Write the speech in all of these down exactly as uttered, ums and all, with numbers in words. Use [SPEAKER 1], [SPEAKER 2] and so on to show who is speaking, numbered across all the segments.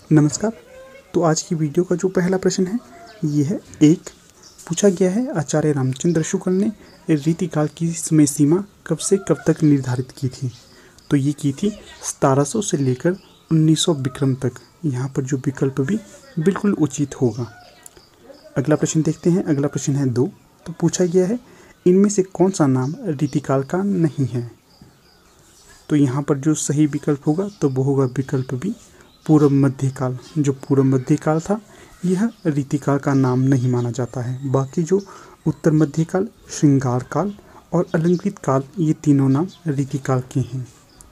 [SPEAKER 1] नमस्कार। तो आज की वीडियो का जो पहला प्रश्न है ये है एक पूछा गया है आचार्य रामचंद्र शुक्ल ने रीतिकाल की समय सीमा कब से कब तक निर्धारित की थी। तो ये की थी सतारह सौ से लेकर उन्नीस सौ विक्रम तक। यहाँ पर जो विकल्प भी बिल्कुल उचित होगा। अगला प्रश्न देखते हैं। अगला प्रश्न है दो। तो पूछा गया है इनमें से कौन सा नाम रीतिकाल का नहीं है। तो यहाँ पर जो सही विकल्प होगा तो वो होगा विकल्प बी पूर्व मध्यकाल। जो पूर्व मध्यकाल था यह रीतिकाल का नाम नहीं माना जाता है। बाकी जो उत्तर मध्यकाल, श्रृंगार काल और अलंकृत काल ये तीनों नाम रीतिकाल के हैं।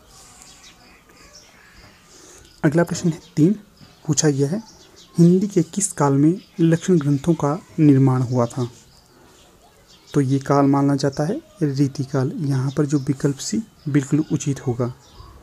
[SPEAKER 1] अगला प्रश्न है तीन। पूछा गया है हिंदी के किस काल में लक्षण ग्रंथों का निर्माण हुआ था। तो ये काल माना जाता है रीतिकाल। यहाँ पर जो विकल्प सी बिल्कुल उचित होगा।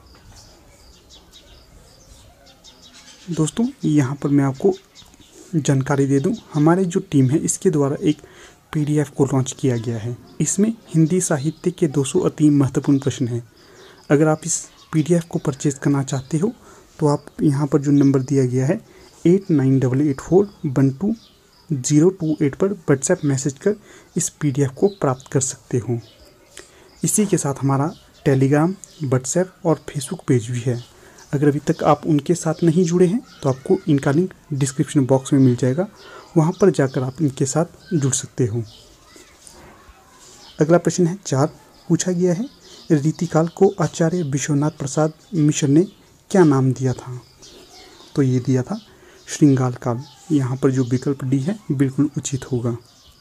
[SPEAKER 1] दोस्तों यहाँ पर मैं आपको जानकारी दे दूं, हमारे जो टीम है इसके द्वारा एक पीडीएफ को लॉन्च किया गया है। इसमें हिंदी साहित्य के दो सौ अति महत्वपूर्ण प्रश्न हैं। अगर आप इस पीडीएफ को परचेज करना चाहते हो तो आप यहाँ पर जो नंबर दिया गया है eight nine double eight four one two zero two eight पर व्हाट्सएप मैसेज कर इस पीडीएफ को प्राप्त कर सकते हो। इसी के साथ हमारा टेलीग्राम, व्हाट्सएप और फेसबुक पेज भी है। अगर अभी तक आप उनके साथ नहीं जुड़े हैं तो आपको इनका लिंक डिस्क्रिप्शन बॉक्स में मिल जाएगा, वहां पर जाकर आप इनके साथ जुड़ सकते हो। अगला प्रश्न है चार। पूछा गया है रीतिकाल को आचार्य विश्वनाथ प्रसाद मिश्र ने क्या नाम दिया था। तो ये दिया था श्रृंगार काल। यहाँ पर जो विकल्प डी है बिल्कुल उचित होगा।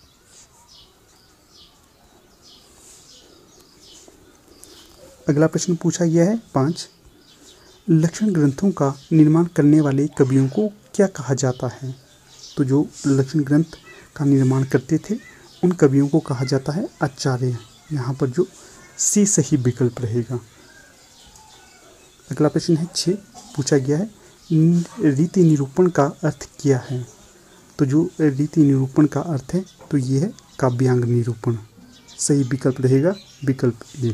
[SPEAKER 1] अगला प्रश्न पूछा गया है पाँच। लक्षण ग्रंथों का निर्माण करने वाले कवियों को क्या कहा जाता है। तो जो लक्षण ग्रंथ का निर्माण करते थे उन कवियों को कहा जाता है आचार्य। यहाँ पर जो सी सही विकल्प रहेगा। अगला प्रश्न है छः। पूछा गया है रीति निरूपण का अर्थ क्या है। तो जो रीति निरूपण का अर्थ है तो ये है काव्यांग निरूपण। सही विकल्प रहेगा विकल्प ए।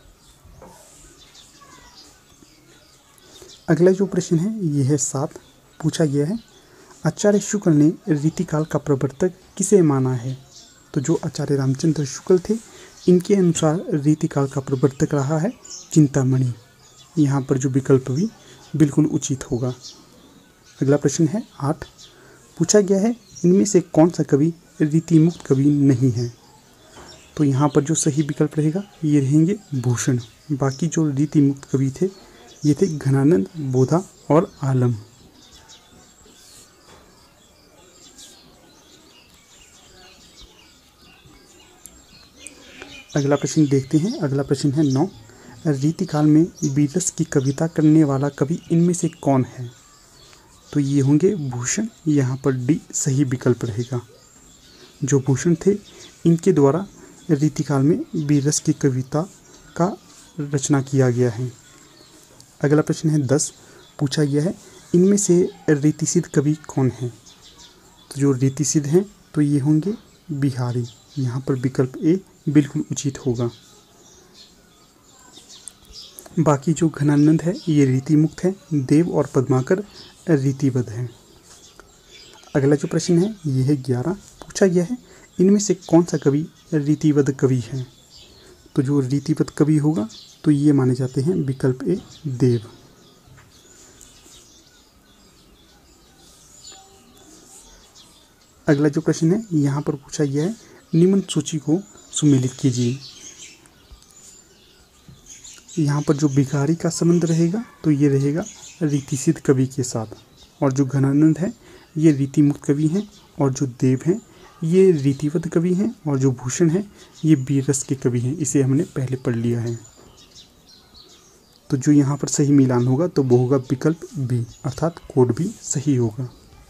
[SPEAKER 1] अगला जो प्रश्न है ये है सात। पूछा गया है आचार्य शुक्ल ने रीतिकाल का प्रवर्तक किसे माना है। तो जो आचार्य रामचंद्र शुक्ल थे इनके अनुसार रीतिकाल का प्रवर्तक रहा है चिंतामणि। यहाँ पर जो विकल्प भी बिल्कुल उचित होगा। अगला प्रश्न है आठ। पूछा गया है इनमें से कौन सा कवि रीतिमुक्त कवि नहीं है। तो यहाँ पर जो सही विकल्प रहेगा ये रहेंगे भूषण। बाकी जो रीतिमुक्त कवि थे ये थे घनानंद, बोधा और आलम। अगला प्रश्न देखते हैं। अगला प्रश्न है नौ। रीतिकाल में बीररस की कविता करने वाला कवि इनमें से कौन है। तो ये होंगे भूषण। यहाँ पर डी सही विकल्प रहेगा। जो भूषण थे इनके द्वारा रीतिकाल में बीररस की कविता का रचना किया गया है। अगला प्रश्न है दस। पूछा गया है इनमें से रीतिसिद्ध कवि कौन हैं। तो जो रीतिसिद्ध हैं तो ये होंगे बिहारी। यहाँ पर विकल्प ए बिल्कुल उचित होगा। बाकी जो घनानंद है ये रीतिमुक्त है। देव और पद्माकर रीतिबद्ध हैं। अगला जो प्रश्न है ये है ग्यारह। पूछा गया है इनमें से कौन सा कवि रीतिबद्ध कवि है। तो जो रीतिबद्ध कवि होगा तो ये माने जाते हैं विकल्प ए देव। अगला जो प्रश्न है यहाँ पर पूछा गया है निम्न सूची को सुमेलित कीजिए। यहाँ पर जो बिहारी का संबंध रहेगा तो ये रहेगा रीतिसिद्ध कवि के साथ। और जो घनानंद है ये रीतिमुक्त कवि हैं। और जो देव हैं ये रीतिबद्ध कवि हैं। और जो भूषण है ये बीररस के कवि हैं। इसे हमने पहले पढ़ लिया है। तो जो यहाँ पर सही मिलान होगा तो वो होगा विकल्प बी अर्थात कोड भी सही होगा।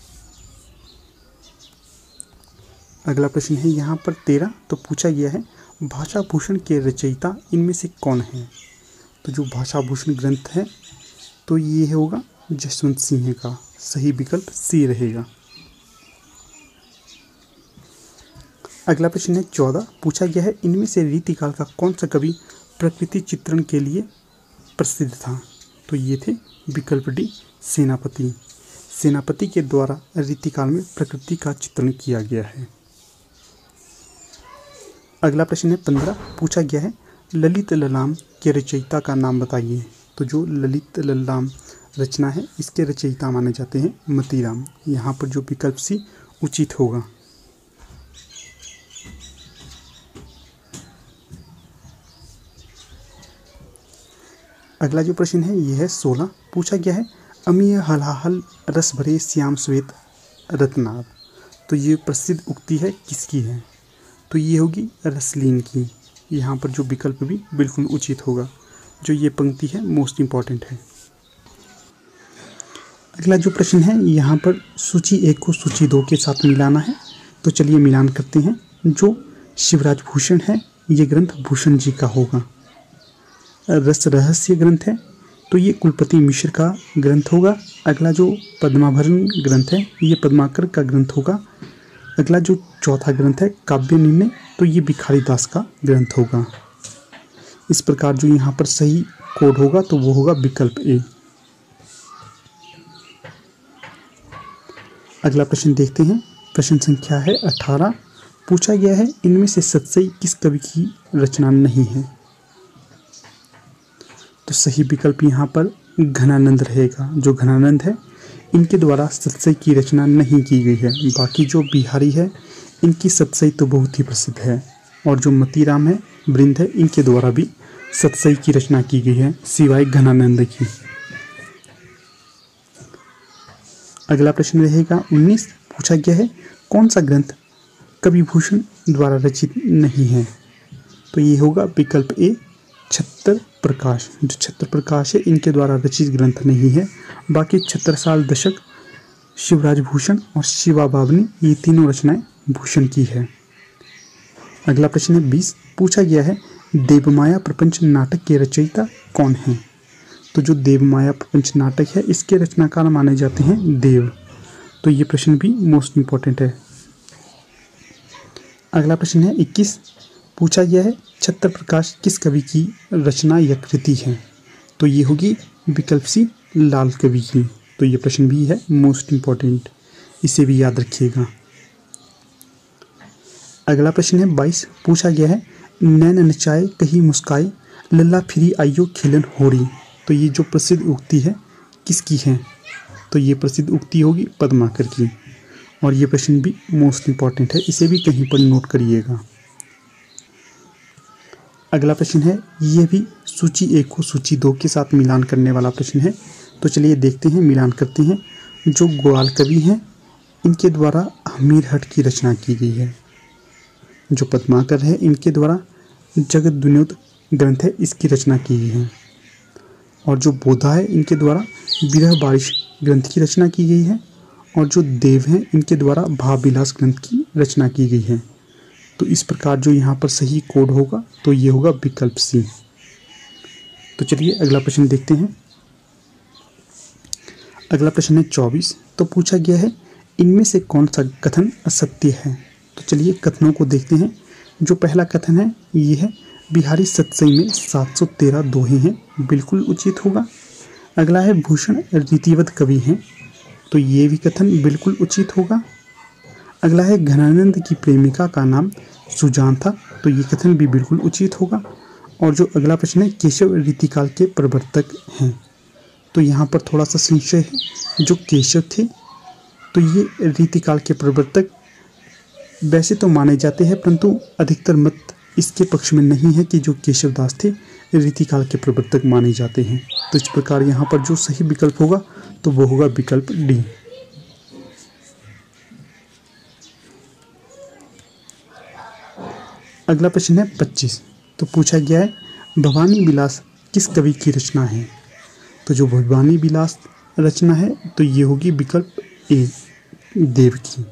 [SPEAKER 1] अगला प्रश्न है यहाँ पर तेरह। तो पूछा गया है भाषा भूषण के रचयिता इनमें से कौन है। तो जो भाषा भूषण ग्रंथ है तो ये होगा जसवंत सिंह का। सही विकल्प सी रहेगा। अगला प्रश्न है चौदह। पूछा गया है इनमें से रीतिकाल का कौन सा कवि प्रकृति चित्रण के लिए प्रसिद्ध था। तो ये थे विकल्प डी सेनापति। सेनापति के द्वारा रीतिकाल में प्रकृति का चित्रण किया गया है। अगला प्रश्न है पंद्रह, पूछा गया है ललित ललाम के रचयिता का नाम बताइए। तो जो ललित ललाम रचना है इसके रचयिता माने जाते हैं मतीराम। यहाँ पर जो विकल्प सी उचित होगा। अगला जो प्रश्न है यह है सोलह, पूछा गया है अमीय हलाहल रस भरे श्याम श्वेत रत्नाभ। तो ये प्रसिद्ध उक्ति है किसकी है? तो ये होगी रसलीन की। यहाँ पर जो विकल्प भी बिल्कुल उचित होगा। जो ये पंक्ति है मोस्ट इम्पॉर्टेंट है। अगला जो प्रश्न है यहाँ पर सूची एक को सूची दो के साथ मिलाना है। तो चलिए मिलान करते हैं। जो शिवराज भूषण है ये ग्रंथ भूषण जी का होगा। रस रहस्य ग्रंथ है तो ये कुलपति मिश्र का ग्रंथ होगा। अगला जो पद्माभरण ग्रंथ है ये पद्माकर का ग्रंथ होगा। अगला जो चौथा ग्रंथ है काव्य निर्णय तो ये भिखारी दास का ग्रंथ होगा। इस प्रकार जो यहाँ पर सही कोड होगा तो वो होगा विकल्प ए। अगला प्रश्न देखते हैं। प्रश्न संख्या है अठारह, पूछा गया है इनमें से सतसई किस कवि की रचना नहीं है। तो सही विकल्प यहाँ पर घनानंद रहेगा। जो घनानंद है इनके द्वारा सतसई की रचना नहीं की गई है। बाकी जो बिहारी है इनकी सतसई तो बहुत ही प्रसिद्ध है। और जो मतीराम है वृंद है इनके द्वारा भी सतसई की रचना की गई है सिवाय घनानंद की। अगला प्रश्न रहेगा उन्नीस, पूछा गया है कौन सा ग्रंथ कवि भूषण द्वारा रचित नहीं है। तो ये होगा विकल्प ए छत्र प्रकाश। जो छत्र प्रकाश है इनके द्वारा रचित ग्रंथ नहीं है। बाकी छत्रसाल दशक, शिवराज भूषण और शिवा बावनी ये तीनों रचनाएं भूषण की है। अगला प्रश्न है बीस, पूछा गया है देवमाया प्रपंच नाटक के रचयिता कौन हैं। तो जो देवमाया प्रपंच नाटक है इसके रचनाकार माने जाते हैं देव। तो ये प्रश्न भी मोस्ट इम्पॉर्टेंट है। अगला प्रश्न है इक्कीस, पूछा गया है छत्र प्रकाश किस कवि की रचना या कृति है। तो ये होगी विकल्प सी लाल कवि की। तो ये प्रश्न भी है मोस्ट इम्पॉर्टेंट, इसे भी याद रखिएगा। अगला प्रश्न है बाईस, पूछा गया है नैन नचाए कही मुस्काए लल्ला फिरी आइयो खेलन होरी। तो ये जो प्रसिद्ध उक्ति है किसकी है। तो ये प्रसिद्ध उक्ति होगी पद्माकर की। और ये प्रश्न भी मोस्ट इम्पॉर्टेंट है, इसे भी कहीं पर नोट करिएगा। अगला प्रश्न है ये भी सूची एक को सूची दो के साथ मिलान करने वाला प्रश्न है। तो चलिए देखते हैं, मिलान करते हैं। जो ग्वाल कवि हैं इनके द्वारा हमीरहट की रचना की गई है। जो पद्माकर है इनके द्वारा जगत दुनियोद ग्रंथ है इसकी रचना की गई है। और जो बोधा है इनके द्वारा विरह बारिश ग्रंथ की रचना की गई है। और जो देव हैं इनके द्वारा भावविलास ग्रंथ की रचना की गई है। तो इस प्रकार जो यहाँ पर सही कोड होगा तो ये होगा विकल्प सी। तो चलिए अगला प्रश्न देखते हैं। अगला प्रश्न है चौबीस, तो पूछा गया है इनमें से कौन सा कथन असत्य है। तो चलिए कथनों को देखते हैं। जो पहला कथन है ये है बिहारी सतसई में सात सौ तेरह दोहे हैं, बिल्कुल उचित होगा। अगला है भूषण रीतिवत कवि हैं, तो ये भी कथन बिल्कुल उचित होगा। अगला है घनानंद की प्रेमिका का नाम सुजान था, तो ये कथन भी बिल्कुल उचित होगा। और जो अगला प्रश्न है केशव रीतिकाल के प्रवर्तक हैं, तो यहाँ पर थोड़ा सा संशय है। जो केशव थे तो ये रीतिकाल के प्रवर्तक वैसे तो माने जाते हैं, परंतु अधिकतर मत इसके पक्ष में नहीं है कि जो केशवदास थे रीतिकाल के प्रवर्तक माने जाते हैं। तो इस प्रकार यहाँ पर जो सही विकल्प होगा तो वो होगा विकल्प डी। अगला प्रश्न है पच्चीस, तो पूछा गया है भवानी विलास किस कवि की रचना है। तो जो भवानी विलास रचना है तो ये होगी विकल्प ए देव की।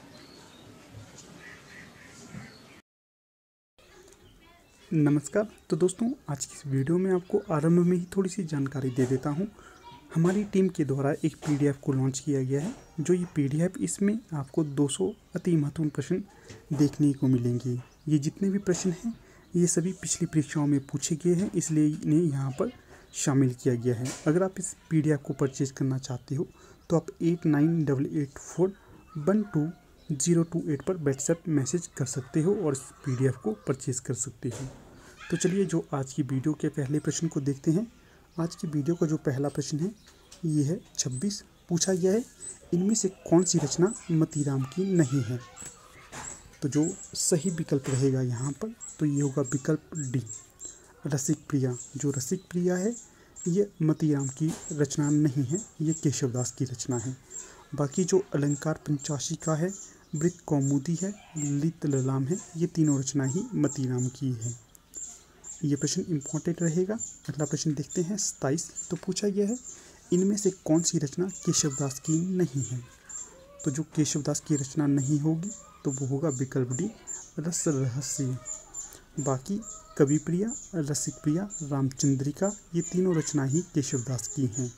[SPEAKER 1] नमस्कार। तो दोस्तों आज की इस वीडियो में आपको आरंभ में ही थोड़ी सी जानकारी दे देता हूँ। हमारी टीम के द्वारा एक पीडीएफ को लॉन्च किया गया है। जो ये पीडीएफ, इसमें आपको दो सौ अति महत्वपूर्ण प्रश्न देखने को मिलेंगे। ये जितने भी प्रश्न हैं ये सभी पिछली परीक्षाओं में पूछे गए हैं, इसलिए इन्हें यहाँ पर शामिल किया गया है। अगर आप इस पीडीएफ को परचेज करना चाहते हो तो आप eight nine double eight four one two zero two eight पर व्हाट्सएप मैसेज कर सकते हो और इस पीडीएफ को परचेज कर सकते हो। तो चलिए जो आज की वीडियो के पहले प्रश्न को देखते हैं। आज की वीडियो का जो पहला प्रश्न है ये है छब्बीस। पूछा गया है इनमें से कौन सी रचना मतीराम की नहीं है। तो जो सही विकल्प रहेगा यहाँ पर तो ये होगा विकल्प डी, रसिक प्रिया। जो रसिक प्रिया है ये मतीराम की रचना नहीं है, ये केशवदास की रचना है। बाकी जो अलंकार पंचाशिका है, वृत्त कौमुदी है, ललित ललाम है, ये तीनों रचना ही मतीराम की है। ये प्रश्न इम्पोर्टेंट रहेगा। अगला प्रश्न देखते हैं सत्ताईस। तो पूछा गया है इनमें से कौन सी रचना केशवदास की नहीं है। तो जो केशवदास की रचना नहीं होगी तो वो होगा विकल्प डी, रस रहस्य। बाकी कवि प्रिया, रसिक प्रिया, रामचंद्रिका, ये तीनों रचना ही केशवदास की हैं।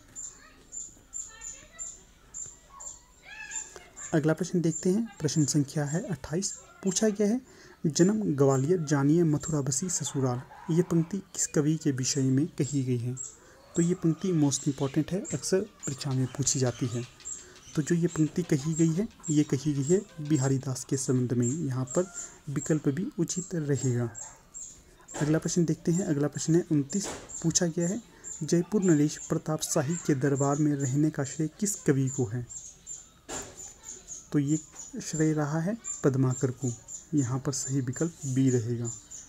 [SPEAKER 1] अगला प्रश्न देखते हैं। प्रश्न संख्या है अट्ठाईस। पूछा गया है जन्म ग्वालियर जानिए मथुरा बसी ससुराल, ये पंक्ति किस कवि के विषय में कही गई है। तो ये पंक्ति मोस्ट इम्पॉर्टेंट है, अक्सर परीक्षा में पूछी जाती है। तो जो ये पंक्ति कही गई है ये कही गई है बिहारी दास के संबंध में। यहाँ पर विकल्प भी उचित रहेगा। अगला प्रश्न देखते हैं। अगला प्रश्न है उनतीस। पूछा गया है जयपुर नरेश प्रताप शाही के दरबार में रहने का श्रेय किस कवि को है। तो ये श्रेय रहा है पद्माकर को। यहाँ पर सही विकल्प बी रहेगा।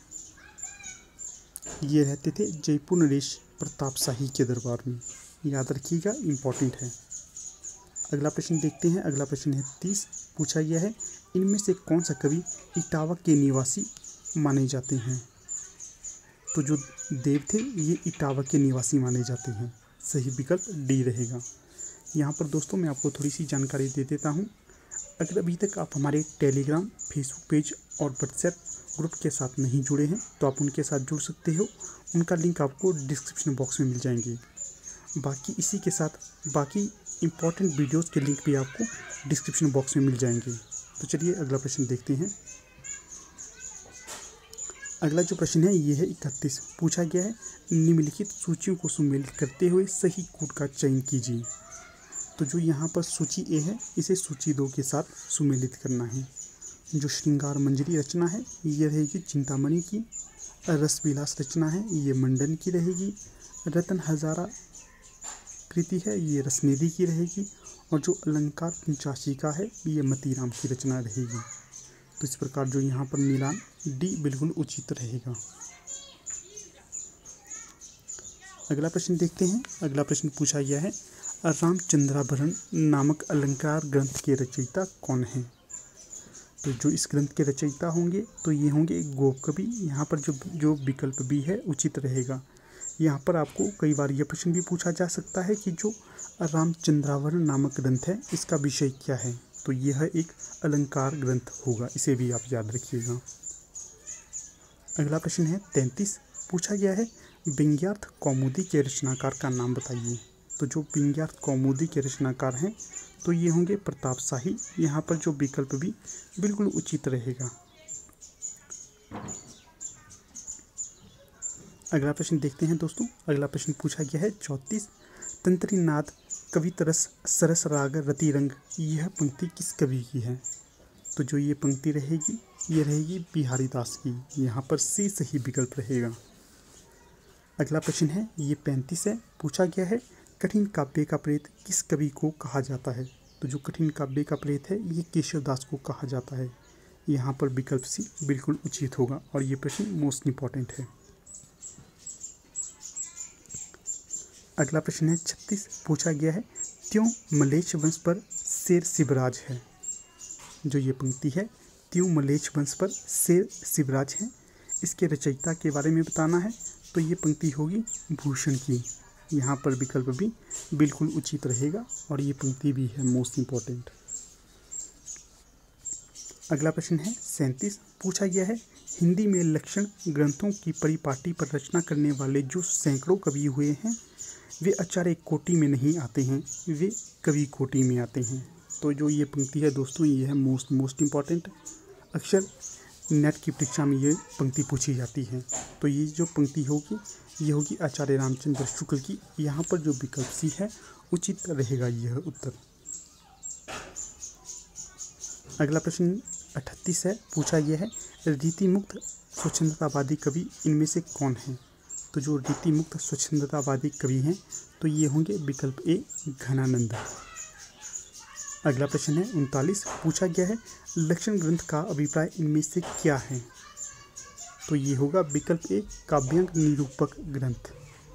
[SPEAKER 1] ये रहते थे जयपुर नरेश प्रताप शाही के दरबार में, याद रखिएगा, इम्पॉर्टेंट है। अगला प्रश्न देखते हैं। अगला प्रश्न है तीस। पूछा गया है इनमें से कौन सा कवि इटावा के निवासी माने जाते हैं। तो जो देव थे ये इटावा के निवासी माने जाते हैं, सही विकल्प डी रहेगा। यहाँ पर दोस्तों मैं आपको थोड़ी सी जानकारी दे देता हूँ। अगर अभी तक आप हमारे टेलीग्राम, फेसबुक पेज और व्हाट्सएप ग्रुप के साथ नहीं जुड़े हैं तो आप उनके साथ जुड़ सकते हो। उनका लिंक आपको डिस्क्रिप्शन बॉक्स में मिल जाएंगे। बाकी इसी के साथ बाकी इम्पॉर्टेंट वीडियोस के लिंक भी आपको डिस्क्रिप्शन बॉक्स में मिल जाएंगे। तो चलिए अगला प्रश्न देखते हैं। अगला जो प्रश्न है ये है इकतीस। पूछा गया है निम्नलिखित सूचियों को सम्मिलित करते हुए सही कूट का चयन कीजिए। तो जो यहाँ पर सूची ए है इसे सूची दो के साथ सुमेलित करना है। जो श्रृंगार मंजरी रचना है ये रहेगी चिंतामणि की। रसविलास रचना है ये मंडन की रहेगी। रतन हजारा कृति है ये रसनिधि की रहेगी। और जो अलंकार पंचाशिका है ये मतीराम की रचना रहेगी। तो इस प्रकार जो यहाँ पर मिलान डी बिल्कुल उचित रहेगा। अगला प्रश्न देखते हैं। अगला प्रश्न पूछा गया है रामचंद्राभरण नामक अलंकार ग्रंथ के रचयिता कौन है। तो जो इस ग्रंथ के रचयिता होंगे तो ये होंगे गोप कवि। यहाँ पर जो जो विकल्प भी है उचित रहेगा। यहाँ पर आपको कई बार यह प्रश्न भी पूछा जा सकता है कि जो रामचंद्राभरण नामक ग्रंथ है इसका विषय क्या है। तो यह एक अलंकार ग्रंथ होगा, इसे भी आप याद रखिएगा। अगला प्रश्न है तैंतीस। पूछा गया है व्यंग्यार्थ कौमुदी के रचनाकार का नाम बताइए। तो जो व्यंग्यार्थ कौमुदी के रचनाकार हैं तो ये होंगे प्रताप शाही। यहाँ पर जो विकल्प भी बिल्कुल उचित रहेगा। अगला प्रश्न देखते हैं दोस्तों। अगला प्रश्न पूछा गया है चौंतीस। तंत्री नाद कवित रस सरस राग रति रंग, यह पंक्ति किस कवि की है। तो जो ये पंक्ति रहेगी ये रहेगी बिहारी दास की। यहाँ पर सी सही विकल्प रहेगा। अगला प्रश्न है ये पैंतीस है। पूछा गया है कठिन काव्य का प्रेत किस कवि को कहा जाता है। तो जो कठिन काव्य का प्रेत है ये केशवदास को कहा जाता है। यहाँ पर विकल्प सी बिल्कुल उचित होगा और ये प्रश्न मोस्ट इम्पॉर्टेंट है। अगला प्रश्न है छत्तीस। पूछा गया है त्यों मलेच्छ वंश पर शेर शिवराज है। जो ये पंक्ति है त्यों मलेच्छ वंश पर शेर शिवराज है, इसके रचयिता के बारे में बताना है। तो ये पंक्ति होगी भूषण की। यहाँ पर विकल्प भी बिल्कुल उचित रहेगा और ये पंक्ति भी है मोस्ट इम्पॉर्टेंट। अगला प्रश्न है सैंतीस। पूछा गया है हिंदी में लक्षण ग्रंथों की परिपाटी पर रचना करने वाले जो सैकड़ों कवि हुए हैं वे आचार्य कोटि में नहीं आते हैं, वे कवि कोटि में आते हैं। तो जो ये पंक्ति है दोस्तों ये है मोस्ट मोस्ट इम्पॉर्टेंट। अक्सर नेट की परीक्षा में ये पंक्ति पूछी जाती है। तो ये जो पंक्ति होगी ये होगी आचार्य रामचंद्र शुक्ल की। यहाँ पर जो विकल्प सी है उचित रहेगा यह उत्तर। अगला प्रश्न अठतीस है, पूछा गया है रीति मुक्त स्वच्छंदतावादी कवि इनमें से कौन है। तो जो रीति मुक्त स्वच्छंदतावादी कवि हैं तो ये होंगे विकल्प ए घनानंद। अगला प्रश्न है उनतालीस, पूछा गया है लक्षण ग्रंथ का अभिप्राय इनमें से क्या है। तो ये होगा विकल्प ए काव्यांग निरूपक ग्रंथ।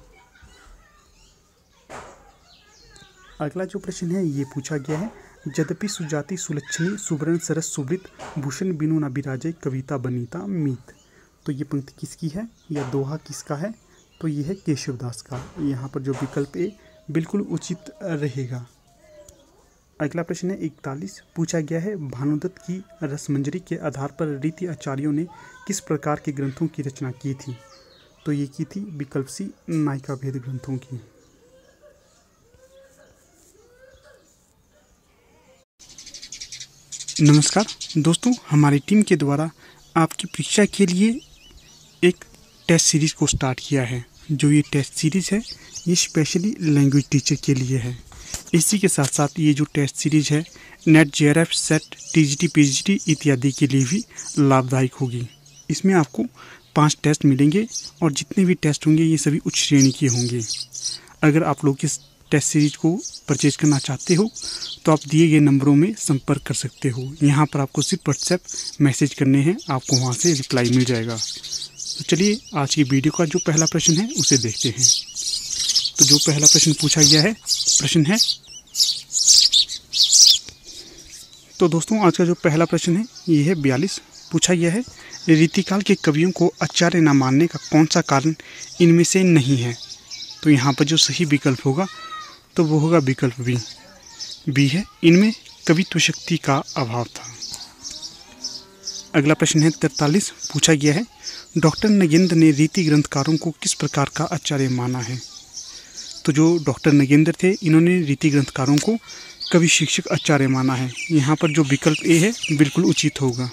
[SPEAKER 1] अगला जो प्रश्न है ये पूछा गया है यद्यपि सुजाति सुलक्षणी सुवर्ण सरस सुवृत भूषण बिनु न बिराजे कविता बनीता मीत। तो ये पंक्ति किसकी है या दोहा किसका है। तो ये है केशवदास का। यहाँ पर जो विकल्प ए बिल्कुल उचित रहेगा। अगला प्रश्न है इकतालीस, पूछा गया है भानुदत्त की रसमंजरी के आधार पर रीति आचार्यों ने किस प्रकार के ग्रंथों की रचना की थी। तो ये की थी विकल्प सी नायिका भेद ग्रंथों की। नमस्कार दोस्तों, हमारी टीम के द्वारा आपकी परीक्षा के लिए एक टेस्ट सीरीज़ को स्टार्ट किया है। जो ये टेस्ट सीरीज़ है ये स्पेशली लैंग्वेज टीचर के लिए है। इसी के साथ साथ ये जो टेस्ट सीरीज़ है NET, J R F, SET, T G T, P G T इत्यादि के लिए भी लाभदायक होगी। इसमें आपको पाँच टेस्ट मिलेंगे और जितने भी टेस्ट होंगे ये सभी उच्च श्रेणी के होंगे। अगर आप लोग इस टेस्ट सीरीज को परचेज करना चाहते हो तो आप दिए गए नंबरों में संपर्क कर सकते हो। यहाँ पर आपको सिर्फ व्हाट्सएप मैसेज करने हैं, आपको वहाँ से रिप्लाई मिल जाएगा। तो चलिए आज की वीडियो का जो पहला प्रश्न है उसे देखते हैं। तो जो पहला प्रश्न पूछा गया है प्रश्न है तो दोस्तों आज का जो पहला प्रश्न है ये है बयालीस, पूछा गया है रीतिकाल के कवियों को आचार्य न मानने का कौन सा कारण इनमें से नहीं है। तो यहाँ पर जो सही विकल्प होगा तो वो होगा विकल्प बी बी है इनमें कवित्व शक्ति का अभाव था। अगला प्रश्न है तैंतालीस, पूछा गया है डॉक्टर नगेंद्र ने रीति ग्रंथकारों को किस प्रकार का आचार्य माना है। तो जो डॉक्टर नगेंद्र थे इन्होंने रीति ग्रंथकारों को कवि शिक्षक आचार्य माना है। यहाँ पर जो विकल्प ए है बिल्कुल उचित होगा।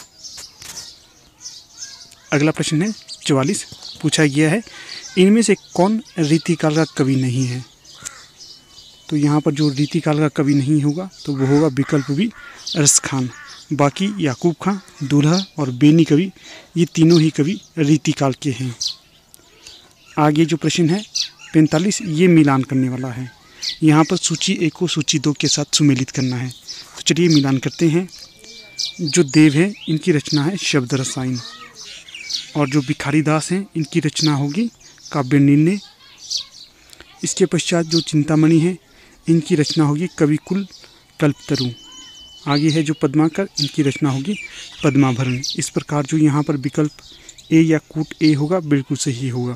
[SPEAKER 1] अगला प्रश्न है चौवालीस, पूछा गया है इनमें से कौन रीतिकाल का कवि नहीं है। तो यहाँ पर जो रीतिकाल का कवि नहीं होगा तो वो होगा विकल्प भी रस खान। बाकी याकूब खां, दूल्हा और बेनी कवि ये तीनों ही कवि रीतिकाल के हैं। आगे जो प्रश्न है पैंतालीस ये मिलान करने वाला है। यहाँ पर सूची एक को सूची दो के साथ सुमेलित करना है। तो चलिए मिलान करते हैं। जो देव है इनकी रचना है शब्द रसायन और जो भिखारी दास हैं इनकी रचना होगी काव्य निर्णय। इसके पश्चात जो चिंतामणि है इनकी रचना होगी कविकुल कल्पतरु। आगे है जो पद्माकर इनकी रचना होगी पद्माभरण। इस प्रकार जो यहाँ पर विकल्प ए या कूट ए होगा बिल्कुल सही होगा।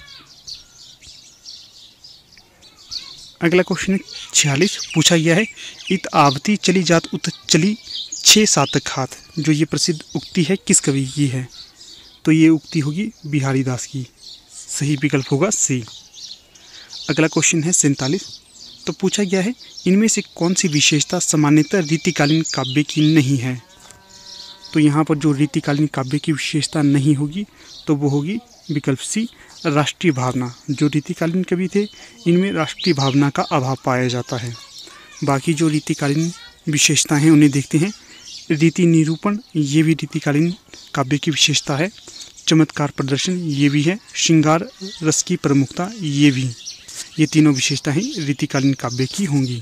[SPEAKER 1] अगला क्वेश्चन है छियालीस, पूछा गया है इत आवती चली जात उत चली छः सातक हाथ। जो ये प्रसिद्ध उक्ति है किस कवि की है। तो ये उक्ति होगी बिहारी दास की। सही विकल्प होगा सी। अगला क्वेश्चन है सैंतालीस, तो पूछा गया है इनमें से कौन सी विशेषता सामान्यतः रीतिकालीन काव्य की नहीं है। तो यहाँ पर जो रीतिकालीन काव्य की विशेषता नहीं होगी तो वो होगी विकल्प सी राष्ट्रीय भावना। जो रीतिकालीन कवि थे इनमें राष्ट्रीय भावना का अभाव पाया जाता है। बाकी जो रीतिकालीन विशेषताएं हैं उन्हें देखते हैं। रीति निरूपण ये भी रीतिकालीन काव्य की विशेषता है। चमत्कार प्रदर्शन ये भी है। श्रृंगार रस की प्रमुखता ये भी, ये तीनों विशेषताएं रीतिकालीन काव्य की होंगी।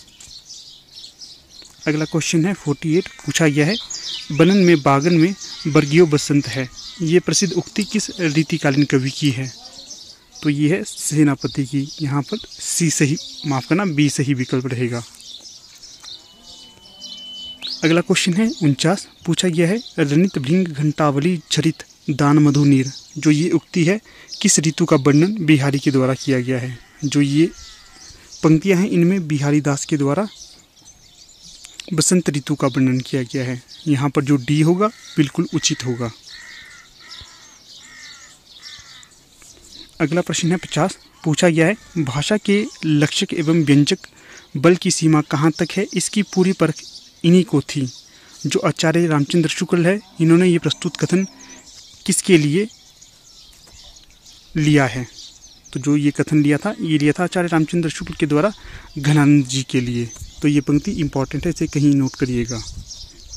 [SPEAKER 1] अगला क्वेश्चन है अड़तालीस, पूछा गया है बनन में बागन में बरगियो बसंत है। ये प्रसिद्ध उक्ति किस रीतिकालीन कवि की है। तो ये है सेनापति की। यहाँ पर सी सही, माफ करना बी सही विकल्प रहेगा। अगला क्वेश्चन है उनचास, पूछा गया है रनित भृंग घंटावली झरित दान मधु नीर। जो ये उक्ति है किस ऋतु का वर्णन बिहारी के द्वारा किया गया है। जो ये पंक्तियां हैं इनमें बिहारी दास के द्वारा बसंत ऋतु का वर्णन किया गया है। यहाँ पर जो डी होगा बिल्कुल उचित होगा। अगला प्रश्न है पचास, पूछा गया है भाषा के लक्षक एवं व्यंजक बल की सीमा कहाँ तक है, इसकी पूरी परख इन्हीं को थी। जो आचार्य रामचंद्र शुक्ल है इन्होंने ये प्रस्तुत कथन किसके लिए लिया है। तो जो ये कथन लिया था ये लिया था आचार्य रामचंद्र शुक्ल के द्वारा घनानंद जी के लिए। तो ये पंक्ति इंपॉर्टेंट है, इसे कहीं नोट करिएगा।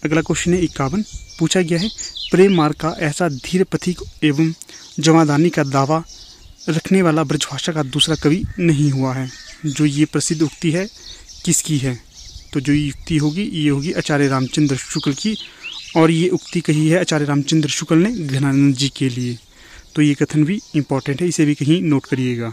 [SPEAKER 1] अगला क्वेश्चन है इक्यावन, पूछा गया है प्रेम मार्ग का ऐसा धीर पथिक एवं जमादानी का दावा रखने वाला ब्रजभाषा का दूसरा कवि नहीं हुआ है। जो ये प्रसिद्ध उक्ति है किसकी है? तो जो ये उक्ति होगी ये होगी आचार्य रामचंद्र शुक्ल की, और ये उक्ति कही है आचार्य रामचंद्र शुक्ल ने घनानंद जी के लिए। तो ये कथन भी इम्पोर्टेंट है, इसे भी कहीं नोट करिएगा।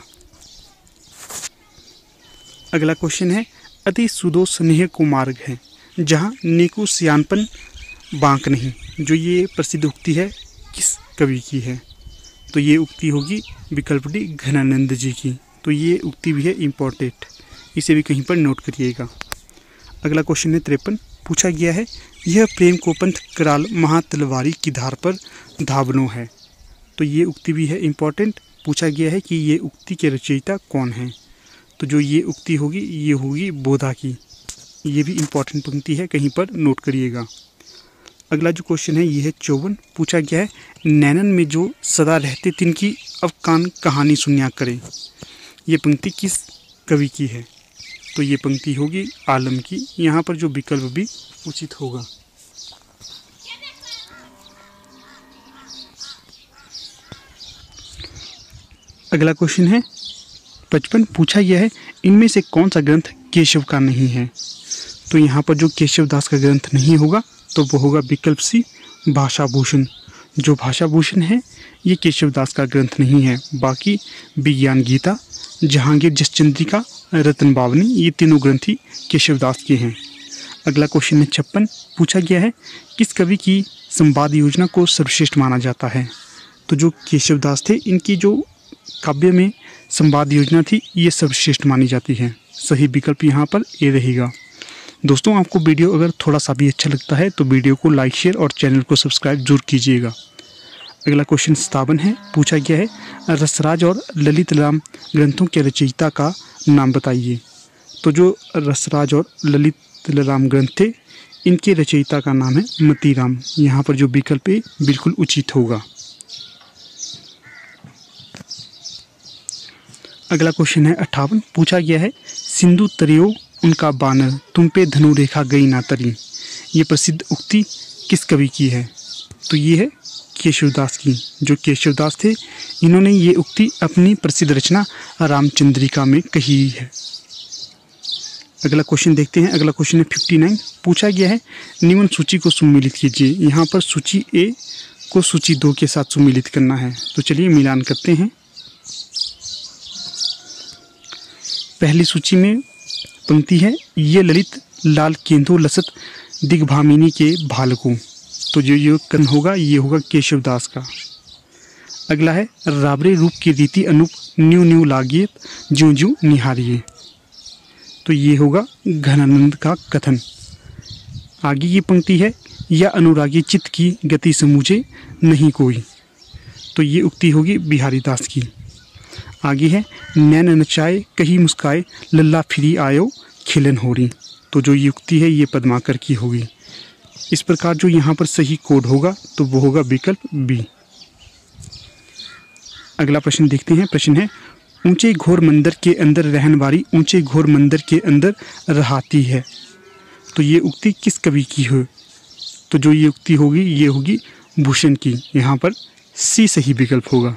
[SPEAKER 1] अगला क्वेश्चन है अति सुदो स्नेह को मार्ग है जहाँ नेको सियानपन बांक नहीं। जो ये प्रसिद्ध उक्ति है किस कवि की है? तो ये उक्ति होगी विकल्प डी घनानंद जी की। तो ये उक्ति भी है इम्पोर्टेंट, इसे भी कहीं पर नोट करिएगा। अगला क्वेश्चन है तिरपन, पूछा गया है यह प्रेम को पंथ कराल महातलवारी की धार पर धावनो है। तो ये उक्ति भी है इम्पोर्टेंट। पूछा गया है कि ये उक्ति के रचयिता कौन है? तो जो ये उक्ति होगी ये होगी बोधा की। ये भी इम्पोर्टेंट पंक्ति है, कहीं पर नोट करिएगा। अगला जो क्वेश्चन है ये है चौवन, पूछा गया है नैनन में जो सदा रहते तिनकी अब कान कहानी सुनिया करे। ये पंक्ति किस कवि की है? तो ये पंक्ति होगी आलम की। यहाँ पर जो विकल्प भी उचित होगा। अगला क्वेश्चन है पचपन, पूछा गया है इनमें से कौन सा ग्रंथ केशव का नहीं है? तो यहाँ पर जो केशवदास का ग्रंथ नहीं होगा तो वो होगा विकल्प सी भाषाभूषण। जो भाषाभूषण है ये केशवदास का ग्रंथ नहीं है। बाकी विज्ञान गीता, जहांगीर जसचंद्रिका, रतन बावनी, ये तीनों ग्रंथ ही केशवदास के हैं। अगला क्वेश्चन है छप्पन, पूछा गया है किस कवि की संवाद योजना को सर्वश्रेष्ठ माना जाता है? तो जो केशवदास थे इनकी जो काव्य में संवाद योजना थी ये सर्वश्रेष्ठ मानी जाती है। सही विकल्प यहाँ पर ए रहेगा। दोस्तों आपको वीडियो अगर थोड़ा सा भी अच्छा लगता है तो वीडियो को लाइक शेयर और चैनल को सब्सक्राइब जरूर कीजिएगा। अगला क्वेश्चन सतावन है, पूछा गया है रसराज और ललित राम ग्रंथों के रचयिता का नाम बताइए। तो जो रसराज और ललित राम ग्रंथ थे इनके रचयिता का नाम है मतीराम। यहाँ पर जो विकल्प है बिल्कुल उचित होगा। अगला क्वेश्चन है अट्ठावन, पूछा गया है सिंधु तरियो उनका बानर तुम पे धनु रेखा गई ना तरी। ये प्रसिद्ध उक्ति किस कवि की है? तो ये है केशवदास की। जो केशवदास थे इन्होंने ये उक्ति अपनी प्रसिद्ध रचना रामचंद्रिका में कही है। अगला क्वेश्चन देखते हैं। अगला क्वेश्चन है फिफ्टी नाइन, पूछा गया है निम्न सूची को सम्मिलित कीजिए। यहाँ पर सूची ए को सूची दो के साथ सम्मिलित करना है। तो चलिए मिलान करते हैं। पहली सूची में पंक्ति है ये ललित लाल केंदु लसत दिग्भामिनी के भालकों। तो जो ये कर्ण होगा ये होगा केशवदास का। अगला है राबरे रूप की रीति अनुप न्यू न्यू लागिए ज्यों ज्यों निहारिए। तो ये होगा घनानंद का कथन। आगे की पंक्ति है या अनुरागी चित्त की गति समूझे नहीं कोई। तो ये उक्ति होगी बिहारी दास की। आगे है नैन नचाए कही मुस्काए लल्ला फिरी आयो खिलन होरी। तो जो युक्ति है ये पद्माकर की होगी। इस प्रकार जो यहाँ पर सही कोड होगा तो वो होगा विकल्प बी। अगला प्रश्न देखते हैं। प्रश्न है ऊंचे घोर मंदिर के अंदर रहन वाली ऊंचे घोर मंदिर के अंदर रहाती है। तो ये उक्ति किस कवि की हो? तो जो ये उक्ति होगी ये होगी भूषण की। यहाँ पर सी सही विकल्प होगा।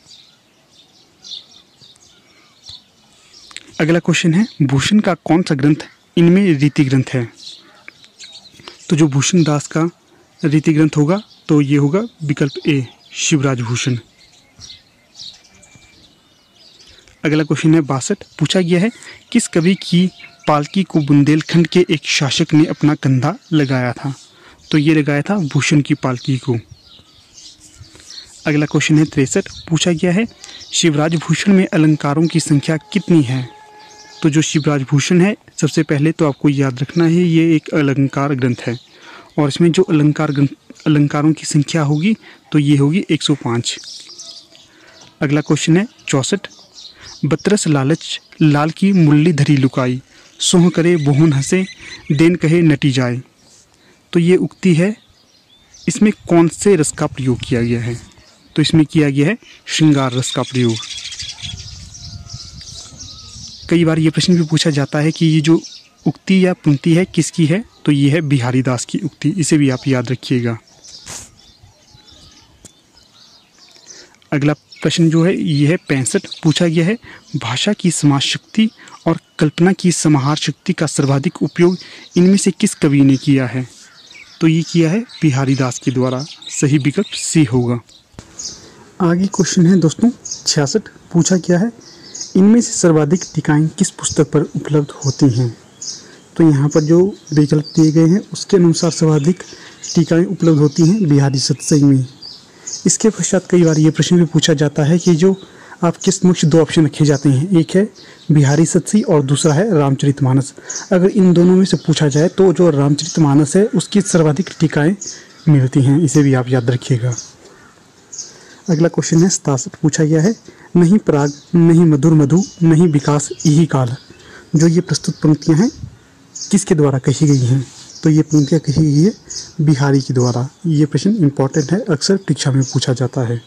[SPEAKER 1] अगला क्वेश्चन है भूषण का कौन सा ग्रंथ इनमें रीति ग्रंथ है? तो जो भूषण दास का रीति ग्रंथ होगा तो ये होगा विकल्प ए शिवराज भूषण। अगला क्वेश्चन है बासठ, पूछा गया है किस कवि की पालकी को बुंदेलखंड के एक शासक ने अपना कंधा लगाया था? तो ये लगाया था भूषण की पालकी को। अगला क्वेश्चन है तिरसठ, पूछा गया है शिवराज भूषण में अलंकारों की संख्या कितनी है? तो जो शिवराज भूषण है सबसे पहले तो आपको याद रखना है ये एक अलंकार ग्रंथ है और इसमें जो अलंकार ग्रंथ अलंकारों की संख्या होगी तो ये होगी एक सौ पाँच। अगला क्वेश्चन है चौंसठ, बतरस लालच लाल की मुरली धरी लुकाई सोह करे बोहन हंसे देन कहे नटी जाए। तो ये उक्ति है, इसमें कौन से रस का प्रयोग किया गया है? तो इसमें किया गया है श्रृंगार रस का प्रयोग। कई बार ये प्रश्न भी पूछा जाता है कि ये जो उक्ति या पंक्ति है किसकी है? तो ये है बिहारी दास की उक्ति, इसे भी आप याद रखिएगा। अगला प्रश्न जो है ये है पैंसठ, पूछा गया है भाषा की समाज शक्ति और कल्पना की समाहार शक्ति का सर्वाधिक उपयोग इनमें से किस कवि ने किया है? तो ये किया है बिहारी दास के द्वारा। सही विकल्प सी होगा। आगे क्वेश्चन है दोस्तों छियासठ, पूछा गया है इनमें से सर्वाधिक टीकाएं किस पुस्तक पर उपलब्ध होती हैं? तो यहाँ पर जो विकल्प दिए गए हैं उसके अनुसार सर्वाधिक टीकाएं उपलब्ध होती हैं बिहारी सतसई में। इसके पश्चात कई बार ये प्रश्न भी पूछा जाता है कि जो आपके समक्ष दो ऑप्शन रखे जाते हैं, एक है बिहारी सतसई और दूसरा है रामचरितमानस। अगर इन दोनों में से पूछा जाए तो जो रामचरितमानस है उसकी सर्वाधिक टीकाएं मिलती हैं, इसे भी आप याद रखिएगा। अगला क्वेश्चन है सतासठ, पूछा गया है नहीं पराग नहीं मधुर मधु नहीं विकास यही काल। जो ये प्रस्तुत पंक्तियाँ हैं किसके द्वारा कही गई हैं? तो ये पंक्तियाँ कही गई है बिहारी के द्वारा। ये प्रश्न इम्पॉर्टेंट है, अक्सर परीक्षा में पूछा जाता है।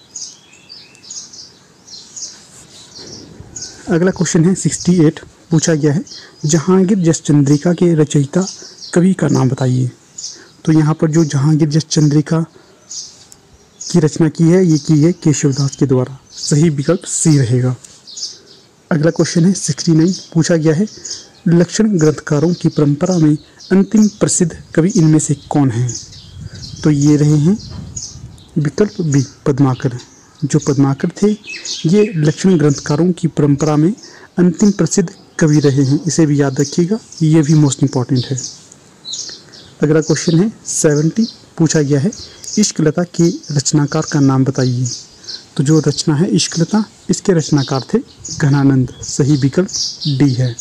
[SPEAKER 1] अगला क्वेश्चन है अड़सठ, पूछा गया है जहांगीर जस चंद्रिका के रचयिता कवि का नाम बताइए। तो यहाँ पर जो जहांगीर जस चंद्रिका की रचना की है ये की है केशवदास के द्वारा। सही विकल्प सी रहेगा। अगला क्वेश्चन है उनहत्तर, पूछा गया है लक्षण ग्रंथकारों की परंपरा में अंतिम प्रसिद्ध कवि इनमें से कौन है? तो ये रहे हैं विकल्प बी पद्माकर। जो पद्माकर थे ये लक्षण ग्रंथकारों की परंपरा में अंतिम प्रसिद्ध कवि रहे हैं, इसे भी याद रखिएगा, ये भी मोस्ट इम्पॉर्टेंट है। अगला क्वेश्चन है सत्तर, पूछा गया है इश्कलता के रचनाकार का नाम बताइए। तो जो रचना है इश्कलता, इसके रचनाकार थे घनानंद। सही विकल्प डी है।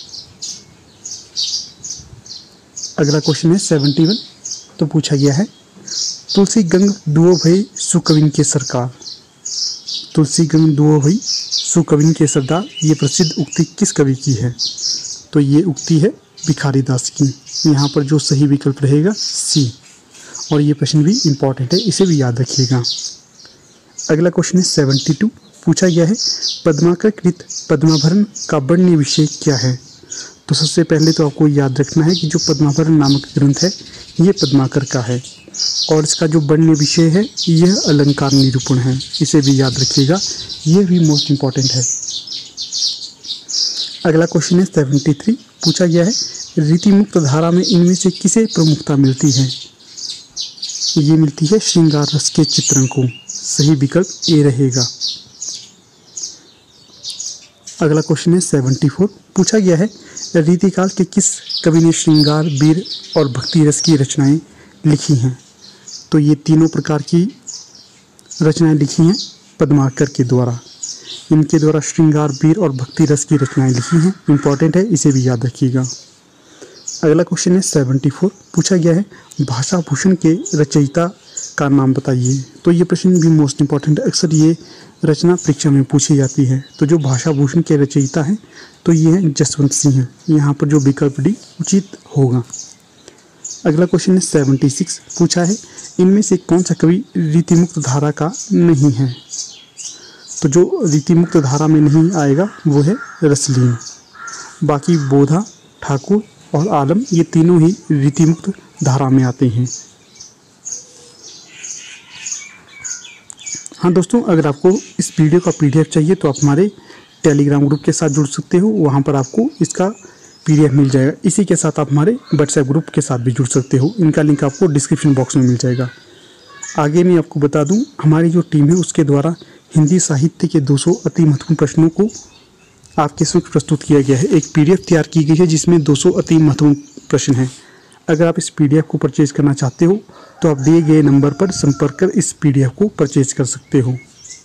[SPEAKER 1] अगला क्वेश्चन है इकहत्तर, तो पूछा गया है तुलसी गंग दुओ भई सुकविन के सरकार। तुलसी गंग दुओ भई सुकविन के सरदार, ये प्रसिद्ध उक्ति किस कवि की है? तो ये उक्ति है भिखारी दास की। यहाँ पर जो सही विकल्प रहेगा सी। और ये प्रश्न भी इम्पॉर्टेंट है, इसे भी याद रखिएगा। अगला क्वेश्चन है बहत्तर, पूछा गया है पद्माकर कृत पद्माभरण का वर्ण्य विषय क्या है? तो सबसे पहले तो आपको याद रखना है कि जो पद्माभरण नामक ग्रंथ है ये पद्माकर का है और इसका जो वर्ण्य विषय है यह अलंकार निरूपण है, इसे भी याद रखिएगा, यह भी मोस्ट इम्पॉर्टेंट है। अगला क्वेश्चन है तिहत्तर, पूछा गया है रीतिमुक्त धारा में इनमें से किसे प्रमुखता मिलती है? ये मिलती है श्रृंगार रस के चित्रण को। सही विकल्प ए रहेगा। अगला क्वेश्चन है चौहत्तर, पूछा गया है रीतिकाल के किस कवि ने श्रृंगार, वीर और भक्ति रस की रचनाएं लिखी हैं? तो ये तीनों प्रकार की रचनाएं लिखी हैं पद्माकर के द्वारा। इनके द्वारा श्रृंगार, वीर और भक्ति रस की रचनाएं लिखी हैं, इंपॉर्टेंट है, इसे भी याद रखिएगा। अगला क्वेश्चन है चौहत्तर, पूछा गया है भाषा भूषण के रचयिता का नाम बताइए। तो ये प्रश्न भी मोस्ट इम्पॉर्टेंट है, अक्सर ये रचना परीक्षा में पूछी जाती है। तो जो भाषा भूषण के रचयिता हैं तो ये हैं जसवंत सिंह हैं। यहाँ पर जो विकल्प डी उचित होगा। अगला क्वेश्चन है छिहत्तर, पूछा है इनमें से कौन सा कवि रीतिमुक्त धारा का नहीं है? तो जो रीतिमुक्त धारा में नहीं आएगा वो है रसलीन। बाकी बोधा, ठाकुर और आलम ये तीनों ही रीतिमुक्त धारा में आते हैं। हाँ दोस्तों, अगर आपको इस वीडियो का पीडीएफ चाहिए तो आप हमारे टेलीग्राम ग्रुप के साथ जुड़ सकते हो, वहाँ पर आपको इसका पीडीएफ मिल जाएगा। इसी के साथ आप हमारे व्हाट्सएप ग्रुप के साथ भी जुड़ सकते हो, इनका लिंक आपको डिस्क्रिप्शन बॉक्स में मिल जाएगा। आगे मैं आपको बता दूं, हमारी जो टीम है उसके द्वारा हिंदी साहित्य के दो सौ अति महत्वपूर्ण प्रश्नों को आपके समक्ष प्रस्तुत किया गया है। एक पीडीएफ तैयार की गई है जिसमें दो सौ अति महत्वपूर्ण प्रश्न हैं। अगर आप इस पीडीएफ को परचेज करना चाहते हो तो आप दिए गए नंबर पर संपर्क कर इस पीडीएफ को परचेज कर सकते हो।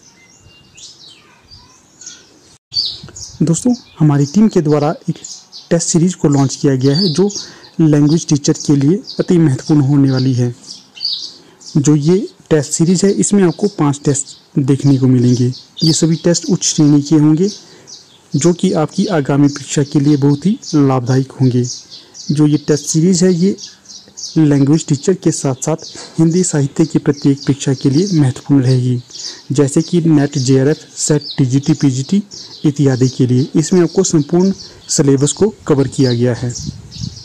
[SPEAKER 1] दोस्तों, हमारी टीम के द्वारा एक टेस्ट सीरीज को लॉन्च किया गया है जो लैंग्वेज टीचर के लिए अति महत्वपूर्ण होने वाली है। जो ये टेस्ट सीरीज है इसमें आपको पांच टेस्ट देखने को मिलेंगे। ये सभी टेस्ट उच्च श्रेणी के होंगे जो कि आपकी आगामी परीक्षा के लिए बहुत ही लाभदायक होंगे। जो ये टेस्ट सीरीज है ये लैंग्वेज टीचर के साथ साथ हिंदी साहित्य की प्रत्येक परीक्षा के लिए महत्वपूर्ण रहेगी, जैसे कि NET, JRF, SET, TGT, PGT इत्यादि के लिए। इसमें आपको संपूर्ण सिलेबस को कवर किया गया है।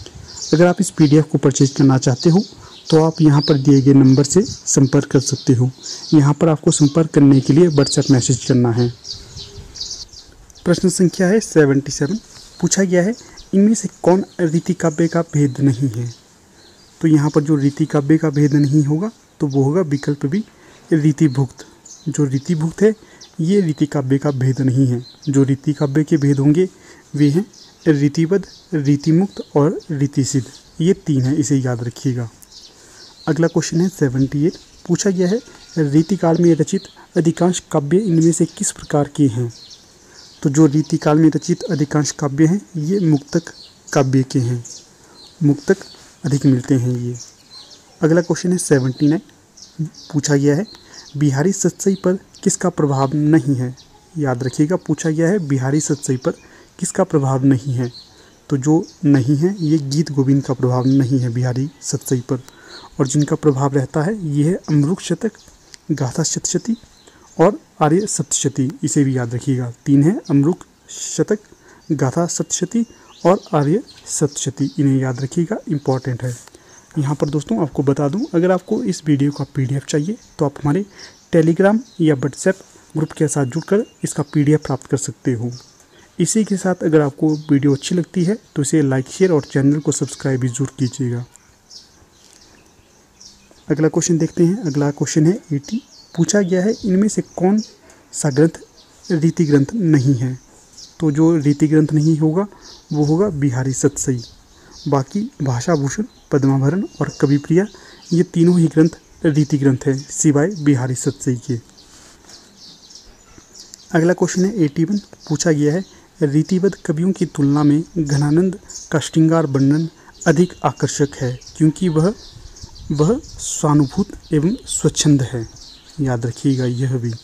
[SPEAKER 1] अगर आप इस पीडीएफ को परचेज करना चाहते हो तो आप यहाँ पर दिए गए नंबर से संपर्क कर सकते हो। यहाँ पर आपको संपर्क करने के लिए व्हाट्सएप मैसेज करना है। प्रश्न संख्या है सतहत्तर। पूछा गया है इनमें से कौन रीति काव्य का भेद नहीं है। तो यहाँ पर जो रीति काव्य का भेद नहीं होगा तो वो होगा विकल्प बी रीतिभुक्त। जो रीतिभुक्त है ये रीति काव्य का भेद नहीं है। जो रीति काव्य के भेद होंगे वे हैं रीतिबद्ध, रीतिमुक्त और रीतिसिद्ध। ये तीन है, इसे याद रखिएगा। अगला क्वेश्चन है अठहत्तर। पूछा गया है रीतिकाल में रचित अधिकांश काव्य इनमें से किस प्रकार के हैं। तो जो रीतिकाल में रचित अधिकांश काव्य हैं ये मुक्तक काव्य के हैं। मुक्तक अधिक मिलते हैं ये। अगला क्वेश्चन है उन्हत्तर। पूछा गया है बिहारी सतसई पर किसका प्रभाव नहीं है। याद रखिएगा, पूछा गया है बिहारी सतसई पर किसका प्रभाव नहीं है। तो जो नहीं है ये गीत गोविंद का प्रभाव नहीं है बिहारी सतसई पर। और जिनका प्रभाव रहता है ये है अमरुक शतक, गाथा सप्तशती और आर्य सप्तशती। इसे भी याद रखिएगा। तीन है अमरुक शतक, गाथा सप्तशती और आर्य सप्तशती। इन्हें याद रखिएगा, इम्पॉर्टेंट है। यहाँ पर दोस्तों आपको बता दूं, अगर आपको इस वीडियो का पीडीएफ चाहिए तो आप हमारे टेलीग्राम या व्हाट्सएप ग्रुप के साथ जुड़कर इसका पीडीएफ प्राप्त कर सकते हो। इसी के साथ अगर आपको वीडियो अच्छी लगती है तो इसे लाइक, शेयर और चैनल को सब्सक्राइब भी जरूर कीजिएगा। अगला क्वेश्चन देखते हैं। अगला क्वेश्चन है अस्सी। पूछा गया है इनमें से कौन सा ग्रंथ रीति ग्रंथ नहीं है। तो जो रीति ग्रंथ नहीं होगा वो होगा बिहारी सतसई। बाकी भाषाभूषण, पद्माभरण और कविप्रिया ये तीनों ही ग्रंथ रीति ग्रंथ हैं सिवाय बिहारी सतसई के। अगला क्वेश्चन है इक्यासी। पूछा गया है रीतिबद्ध कवियों की तुलना में घनानंद का श्रृंगार वर्णन अधिक आकर्षक है क्योंकि वह वह स्वानुभूत एवं स्वच्छंद है। याद रखिएगा यह भी।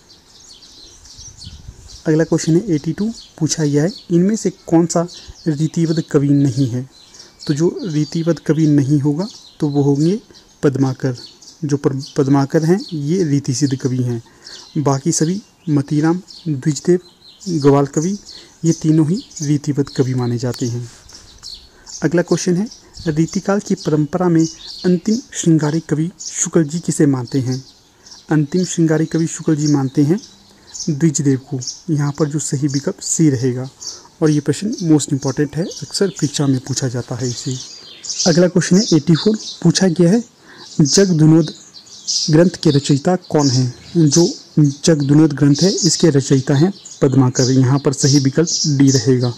[SPEAKER 1] अगला क्वेश्चन है बयासी। पूछा गया है इनमें से कौन सा रीतिबद्ध कवि नहीं है। तो जो रीतिबद्ध कवि नहीं होगा तो वो होंगे पद्माकर। जो पद्माकर हैं ये रीतिसिद्ध कवि हैं। बाकी सभी मतीराम, द्विजदेव, ग्वाल कवि ये तीनों ही रीतिबद्ध कवि माने जाते हैं। अगला क्वेश्चन है रीतिकाल की परंपरा में अंतिम श्रृंगारी कवि शुक्ल जी किसे मानते हैं। अंतिम श्रृंगारी कवि शुक्ल जी मानते हैं द्विजदेव को। यहाँ पर जो सही विकल्प सी रहेगा। और ये प्रश्न मोस्ट इम्पॉर्टेंट है, अक्सर परीक्षा में पूछा जाता है इसे। अगला क्वेश्चन है चौरासी। पूछा गया है जगधुनोद ग्रंथ के रचयिता कौन है। जो जगधुनोद ग्रंथ है इसके रचयिता हैं पद्माकर। यहाँ पर सही विकल्प डी रहेगा।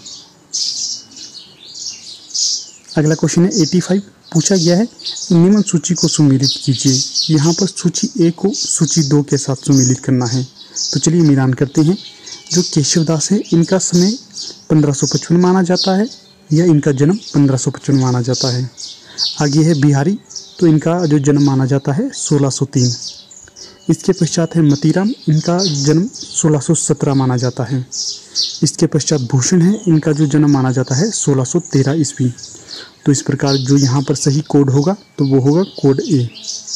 [SPEAKER 1] अगला क्वेश्चन है पचासी। पूछा गया है निम्न सूची को सुमेलित कीजिए। यहाँ पर सूची ए को सूची दो के साथ सुमेलित करना है। तो चलिए मिलान करते हैं। जो केशवदास है इनका समय पंद्रह सौ पचपन माना जाता है या इनका जन्म पंद्रह सौ पचपन माना जाता है। आगे है बिहारी, तो इनका जो जन्म माना जाता है सोलह सौ तीन। इसके पश्चात है मतीराम, इनका जन्म सोलह सौ सत्रह माना जाता है। इसके पश्चात भूषण है, इनका जो जन्म माना जाता है सोलह सौ तेरह ईस्वी। तो इस प्रकार जो यहाँ पर सही कोड होगा तो वो होगा कोड ए।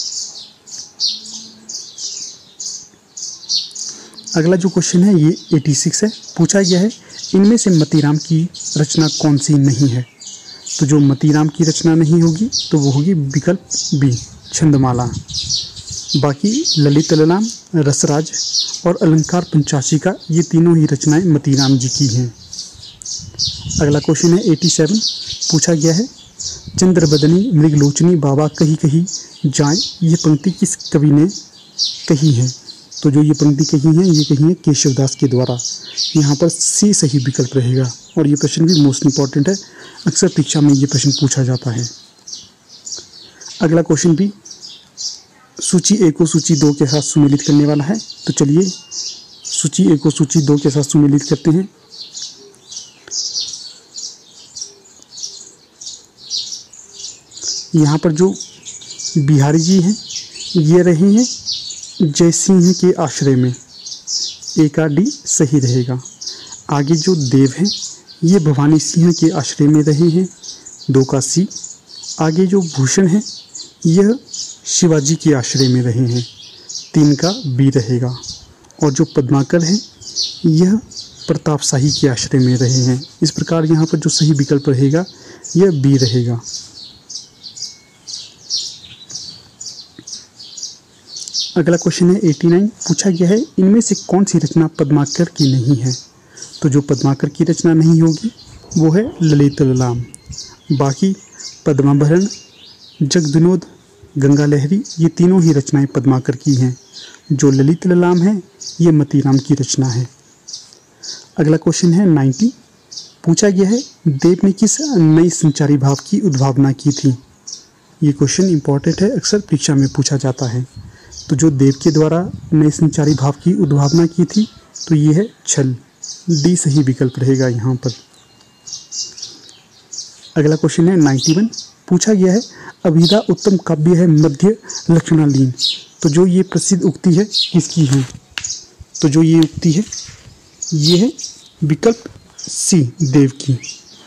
[SPEAKER 1] अगला जो क्वेश्चन है ये छियासी है। पूछा गया है इनमें से मतीराम की रचना कौन सी नहीं है। तो जो मतीराम की रचना नहीं होगी तो वो होगी विकल्प बी छंदमाला। बाकी ललित ललाम, रसराज और अलंकार पंचाशिका ये तीनों ही रचनाएं मतीराम जी की हैं। अगला क्वेश्चन है सत्तासी। पूछा गया है चंद्रबदनी मृगलोचनी बाबा कही कही जाए ये पंक्ति किस कवि ने कही है। तो जो ये पंक्ति कही है ये कही है केशवदास के द्वारा। यहाँ पर सी सही विकल्प रहेगा। और ये प्रश्न भी मोस्ट इम्पॉर्टेंट है, अक्सर परीक्षा में ये प्रश्न पूछा जाता है। अगला क्वेश्चन भी सूची ए को सूची दो के साथ सुमेलित करने वाला है। तो चलिए सूची ए को सूची दो के साथ सुमेलित करते हैं। यहाँ पर जो बिहारी जी हैं ये रहे हैं जयसिंह के आश्रय में। ए का डी सही रहेगा। आगे जो देव हैं ये भवानी सिंह के आश्रय में रहे हैं। दो का सी। आगे जो भूषण है यह शिवाजी के आश्रय में रहे हैं। तीन का बी रहेगा। और जो पद्माकर है यह प्रतापशाही के आश्रय में रहे हैं। इस प्रकार यहाँ पर जो सही विकल्प रहेगा यह बी रहेगा। अगला क्वेश्चन है नवासी। पूछा गया है इनमें से कौन सी रचना पद्माकर की नहीं है। तो जो पद्माकर की रचना नहीं होगी वो है ललित ललाम। बाकी पद्माभरण, जगविनोद, गंगा लहरी ये तीनों ही रचनाएं पद्माकर की हैं। जो ललित ललाम है ये मतीराम की रचना है। अगला क्वेश्चन है नब्बे। पूछा गया है देव ने किस नई संचारी भाव की उद्भावना की थी। ये क्वेश्चन इंपॉर्टेंट है, अक्सर परीक्षा में पूछा जाता है। तो जो देव के द्वारा नए संचारी भाव की उद्भावना की थी तो ये है छल। डी सही विकल्प रहेगा यहाँ पर। अगला क्वेश्चन है इक्यानवे। पूछा गया है अभिधा उत्तम काव्य है मध्य लक्षणालीन। तो जो ये प्रसिद्ध उक्ति है किसकी है। तो जो ये उक्ति है ये है विकल्प सी देव की।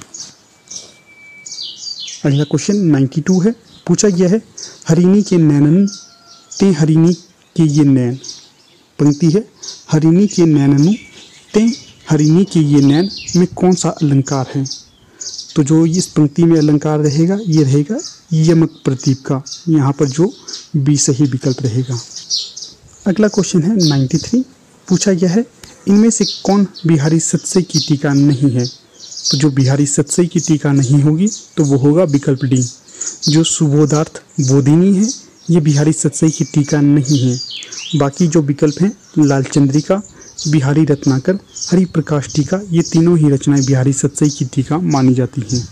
[SPEAKER 1] अगला क्वेश्चन बानवे है। पूछा गया है हरिणी के नैनन ते हरिणी के ये नैन। पंक्ति है हरिणी के नैननु ते हरिणी के ये नैन में कौन सा अलंकार है। तो जो इस पंक्ति में अलंकार रहेगा ये रहेगा यमक प्रतीक का। यहाँ पर जो बी सही विकल्प रहेगा। अगला क्वेश्चन है तिरानवे। पूछा गया है इनमें से कौन बिहारी सतसई की टीका नहीं है। तो जो बिहारी सतसई की टीका नहीं होगी तो वो होगा विकल्प डी। जो सुबोधार्थ बोधिनी है ये बिहारी सतसई की टीका नहीं है। बाकी जो विकल्प हैं लालचंद्रिका, बिहारी रत्नाकर, हरि प्रकाश टीका ये तीनों ही रचनाएं बिहारी सतसई की टीका मानी जाती हैं।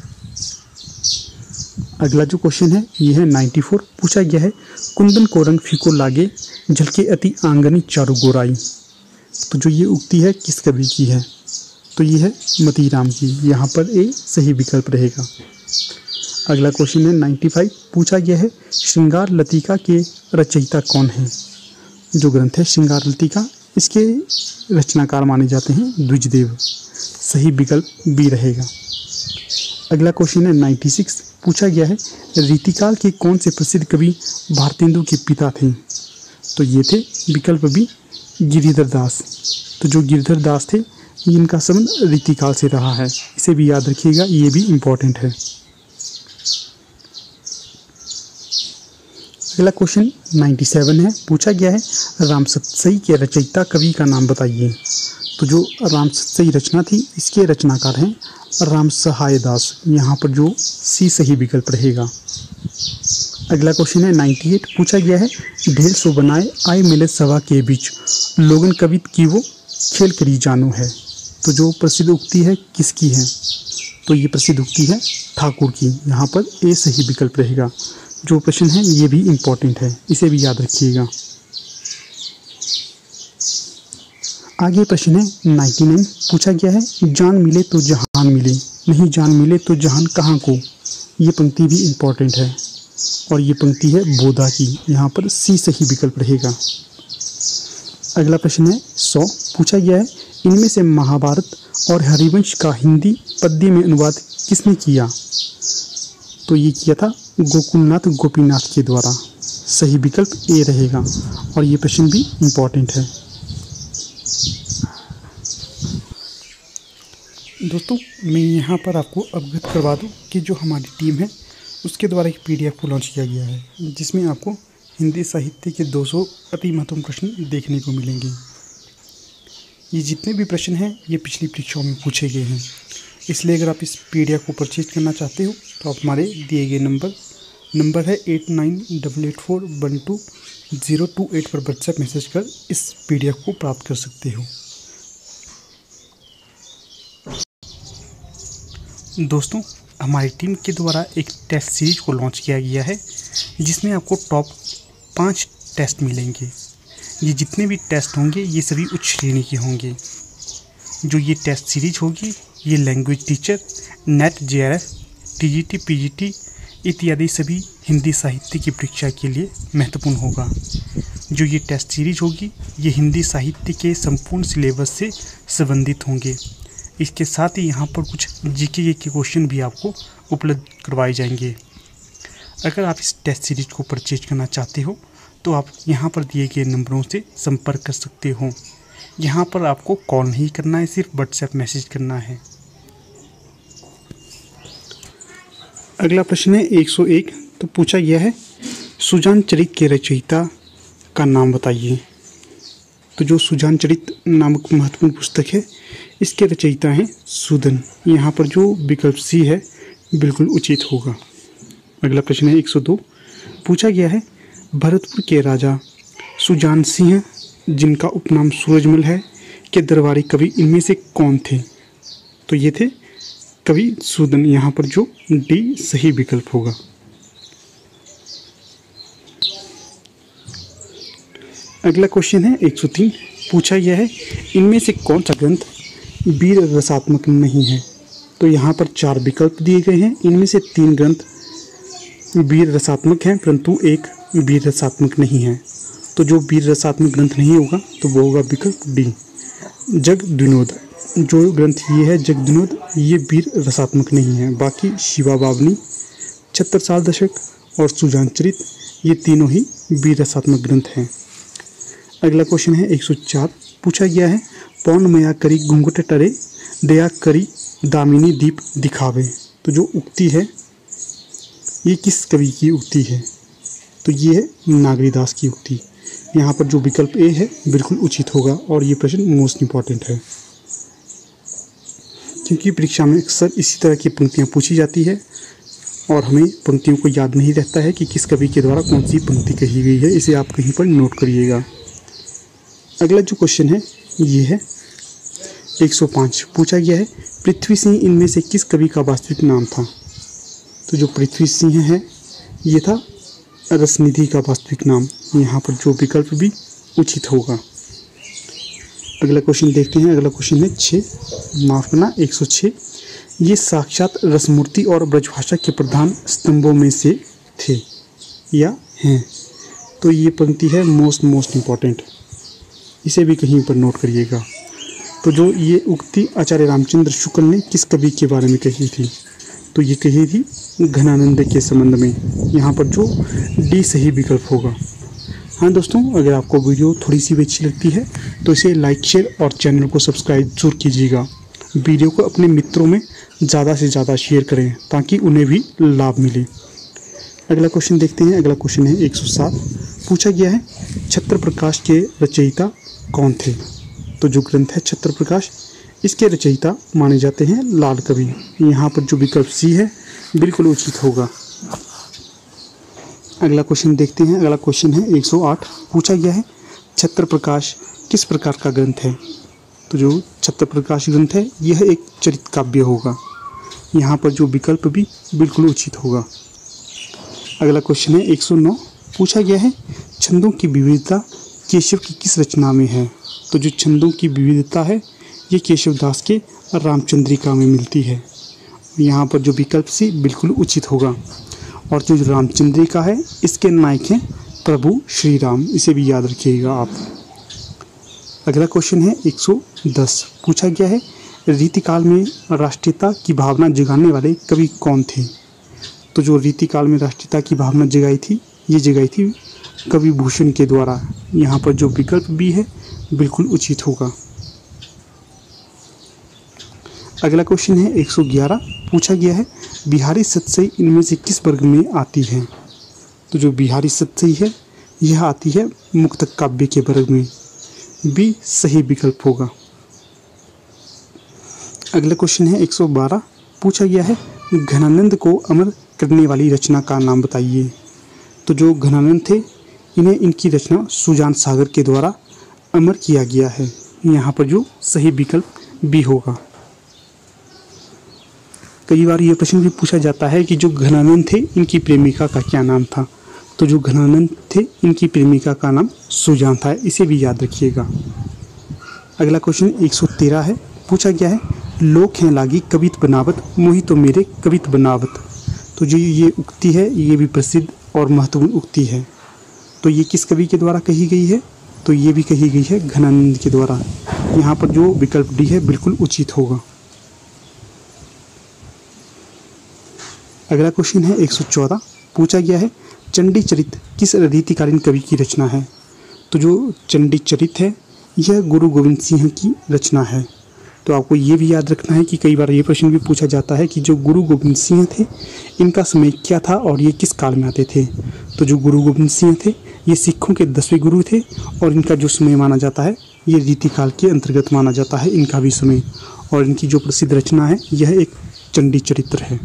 [SPEAKER 1] अगला जो क्वेश्चन है ये है चौरानवे। पूछा गया है कुंदन को रंग फीको लागे झलके अति आंगनी चारु गोराई। तो जो ये उक्ति है किस कवि की है। तो ये है मतीराम की। यहाँ पर ए सही विकल्प रहेगा। अगला क्वेश्चन है पचानवे। पूछा गया है श्रृंगार लतिका के रचयिता कौन है। जो ग्रंथ है श्रृंगार लतिका इसके रचनाकार माने जाते हैं द्विजदेव। सही विकल्प बी रहेगा। अगला क्वेश्चन है छियानवे। पूछा गया है रीतिकाल के कौन से प्रसिद्ध कवि भारतेंदु के पिता थे। तो ये थे विकल्प बी गिरिधर दास। तो जो गिरिधर दास थे इनका संबंध रीतिकाल से रहा है। इसे भी याद रखिएगा, ये भी इम्पोर्टेंट है। अगला क्वेश्चन सत्तानवे है। पूछा गया है राम सतसई के रचयिता कवि का नाम बताइए। तो जो राम सतसई रचना थी इसके रचनाकार हैं राम सहाय दास। यहाँ पर जो सी सही विकल्प रहेगा। अगला क्वेश्चन है अट्ठानवे। पूछा गया है ढेल सो बनाए आए मिले सभा के बीच लोगन कवित की वो खेल करी जानो है। तो जो प्रसिद्ध उक्ति है किसकी है। तो ये प्रसिद्ध उक्ति है ठाकुर की। यहाँ पर ए सही विकल्प रहेगा। जो प्रश्न है ये भी इम्पोर्टेंट है, इसे भी याद रखिएगा। आगे प्रश्न है निन्यानवे। पूछा गया है जान मिले तो जहान मिले, नहीं जान मिले तो जहान कहाँ को। ये पंक्ति भी इम्पोर्टेंट है और ये पंक्ति है बोधा की। यहाँ पर सी सही विकल्प रहेगा। अगला प्रश्न है सौ। पूछा गया है इनमें से महाभारत और हरिवंश का हिंदी पद्य में अनुवाद किसने किया। तो ये किया था गोकुलनाथ गोपीनाथ के द्वारा। सही विकल्प ए रहेगा और ये प्रश्न भी इम्पोर्टेंट है। दोस्तों मैं यहाँ पर आपको अवगत करवा दूँ कि जो हमारी टीम है उसके द्वारा एक पीडीएफ को लॉन्च किया गया है जिसमें आपको हिंदी साहित्य के दो सौ अति महत्वपूर्ण प्रश्न देखने को मिलेंगे। ये जितने भी प्रश्न हैं ये पिछली परीक्षाओं में पूछे गए हैं। इसलिए अगर आप इस पीडीएफ को परचेज करना चाहते हो तो आप हमारे दिए गए नंबर नंबर है eight nine double eight four one two zero two eight पर व्हाट्सएप मैसेज कर इस पीडीएफ को प्राप्त कर सकते हो। दोस्तों हमारी टीम के द्वारा एक टेस्ट सीरीज को लॉन्च किया गया है जिसमें आपको टॉप पाँच टेस्ट मिलेंगे। ये जितने भी टेस्ट होंगे ये सभी उच्च श्रेणी के होंगे। जो ये टेस्ट सीरीज होगी ये language teacher, NET JRF, TGT, PGT इत्यादि सभी हिंदी साहित्य की परीक्षा के लिए महत्वपूर्ण होगा। जो ये टेस्ट सीरीज होगी ये हिंदी साहित्य के संपूर्ण सिलेबस से संबंधित होंगे। इसके साथ ही यहाँ पर कुछ जीके के क्वेश्चन भी आपको उपलब्ध करवाए जाएंगे। अगर आप इस टेस्ट सीरीज को परचेज करना चाहते हो तो आप यहाँ पर दिए गए नंबरों से संपर्क कर सकते हो। यहाँ पर आपको कॉल नहीं करना है, सिर्फ व्हाट्सएप मैसेज करना है। अगला प्रश्न है एक सौ एक। तो पूछा गया है सुजान चरित के रचयिता का नाम बताइए। तो जो सुजान चरित नामक महत्वपूर्ण पुस्तक है, इसके रचयिता हैं सूदन। यहाँ पर जो विकल्प सी है बिल्कुल उचित होगा। अगला प्रश्न है एक सौ दो। पूछा गया है भरतपुर के राजा सुजान सिंह, जिनका उपनाम सूरजमल है, के दरबारी कवि इनमें से कौन थे? तो ये थे कवि सूदन। यहाँ पर जो डी सही विकल्प होगा। अगला क्वेश्चन है एक सौ तीन। पूछा गया है इनमें से कौन सा ग्रंथ वीर रसात्मक नहीं है? तो यहाँ पर चार विकल्प दिए गए हैं। इनमें से तीन ग्रंथ वीर रसात्मक हैं, परंतु एक वीर रसात्मक नहीं है। तो जो वीर रसात्मक ग्रंथ नहीं होगा तो वो होगा विकल्प डी जगद्विनोद। जो ग्रंथ ये है जगद्विनोद, ये वीर रसात्मक नहीं है। बाकी शिवा बावनी, छत्रसाल दशक और सुजान चरित, ये तीनों ही वीर रसात्मक ग्रंथ हैं। अगला क्वेश्चन है एक सौ चार। पूछा गया है पौन मया करी घूंघट टरे, दया करी दामिनी दीप दिखावे। तो जो उक्ति है ये किस कवि की उक्ति है? तो ये है नागरीदास की उक्ति। यहाँ पर जो विकल्प ए है बिल्कुल उचित होगा और ये प्रश्न मोस्ट इम्पॉर्टेंट है, क्योंकि परीक्षा में अक्सर इसी तरह की पंक्तियाँ पूछी जाती है और हमें पंक्तियों को याद नहीं रहता है कि किस कवि के द्वारा कौन सी पंक्ति कही गई है। इसे आप कहीं पर नोट करिएगा। अगला जो क्वेश्चन है ये है एक सौ पाँच। पूछा गया है पृथ्वी सिंह इनमें से किस कवि का वास्तविक नाम था? तो जो पृथ्वी सिंह है ये था रसनिधि का वास्तविक नाम। यहाँ पर जो विकल्प भी उचित होगा। अगला क्वेश्चन देखते हैं। अगला क्वेश्चन है छः, माफ करना एक सौ छः। ये साक्षात रसमूर्ति और ब्रजभाषा के प्रधान स्तंभों में से थे या हैं? तो ये पंक्ति है मोस्ट मोस्ट इम्पॉर्टेंट, इसे भी कहीं पर नोट करिएगा। तो जो ये उक्ति आचार्य रामचंद्र शुक्ल ने किस कवि के बारे में कही थी? तो ये कही थी घनानंद के संबंध में। यहाँ पर जो डी सही विकल्प होगा। हाँ दोस्तों, अगर आपको वीडियो थोड़ी सी भी अच्छी लगती है तो इसे लाइक शेयर और चैनल को सब्सक्राइब जरूर कीजिएगा। वीडियो को अपने मित्रों में ज़्यादा से ज़्यादा शेयर करें ताकि उन्हें भी लाभ मिले। अगला क्वेश्चन देखते हैं। अगला क्वेश्चन है एक सौ सात। पूछा गया है छत्र प्रकाश के रचयिता कौन थे? तो जो ग्रंथ है छत्र प्रकाश, इसके रचयिता माने जाते हैं लाल कवि। यहाँ पर जो विकल्प सी है बिल्कुल उचित होगा। अगला क्वेश्चन देखते हैं। अगला क्वेश्चन है एक सौ आठ। पूछा गया है छत्र प्रकाश किस प्रकार का ग्रंथ है? तो जो छत्र प्रकाश ग्रंथ है यह एक चरित काव्य होगा। यहाँ पर जो विकल्प भी बिल्कुल उचित होगा। अगला क्वेश्चन है एक सौ नौ। पूछा गया है छंदों की विविधता केशव की किस रचना में है? तो जो छंदों की विविधता है ये केशवदास के रामचंद्रिका में मिलती है। यहाँ पर जो विकल्प सी बिल्कुल उचित होगा। और जो रामचंद्रिका है इसके नायक हैं प्रभु श्री राम, इसे भी याद रखिएगा आप। अगला क्वेश्चन है एक सौ दस। पूछा गया है रीतिकाल में राष्ट्रीयता की भावना जगाने वाले कवि कौन थे? तो जो रीतिकाल में राष्ट्रीयता की भावना जगाई थी ये जगाई थी कवि भूषण के द्वारा। यहाँ पर जो विकल्प भी है बिल्कुल उचित होगा। अगला क्वेश्चन है एक सौ ग्यारह। पूछा गया है बिहारी सतसई इनमें से किस वर्ग में आती है? तो जो बिहारी सतसई है यह आती है मुक्तक काव्य के वर्ग में। बी सही विकल्प होगा। अगला क्वेश्चन है एक सौ बारह। पूछा गया है घनानंद को अमर करने वाली रचना का नाम बताइए। तो जो घनानंद थे इन्हें इनकी रचना सुजान सागर के द्वारा अमर किया गया है। यहाँ पर जो सही विकल्प बी होगा। कई बार ये प्रश्न भी पूछा जाता है कि जो घनानंद थे इनकी प्रेमिका का क्या नाम था? तो जो घनानंद थे इनकी प्रेमिका का नाम सुजान था, इसे भी याद रखिएगा। अगला क्वेश्चन एक सौ तेरह है। पूछा गया है लोक हैं लागी कवित बनावत, मोहि तो मेरे कवित बनावत। तो जो ये उक्ति है ये भी प्रसिद्ध और महत्वपूर्ण उक्ति है। तो ये किस कवि के द्वारा कही गई है? तो ये भी कही गई है घनानंद के द्वारा। यहाँ पर जो विकल्प डी है बिल्कुल उचित होगा। अगला क्वेश्चन है एक सौ चौदह। पूछा गया है चंडी चरित किस रीतिकालीन कवि की रचना है? तो जो चंडी चरित है यह गुरु गोविंद सिंह की रचना है। तो आपको ये भी याद रखना है कि कई बार ये प्रश्न भी पूछा जाता है कि जो गुरु गोविंद सिंह थे इनका समय क्या था और ये किस काल में आते थे। तो जो गुरु गोविंद सिंह थे ये सिखों के दसवें गुरु थे और इनका जो समय माना जाता है ये रीतिकाल के अंतर्गत माना जाता है इनका भी समय। और इनकी जो प्रसिद्ध रचना है यह एक चंडी चरित्र है।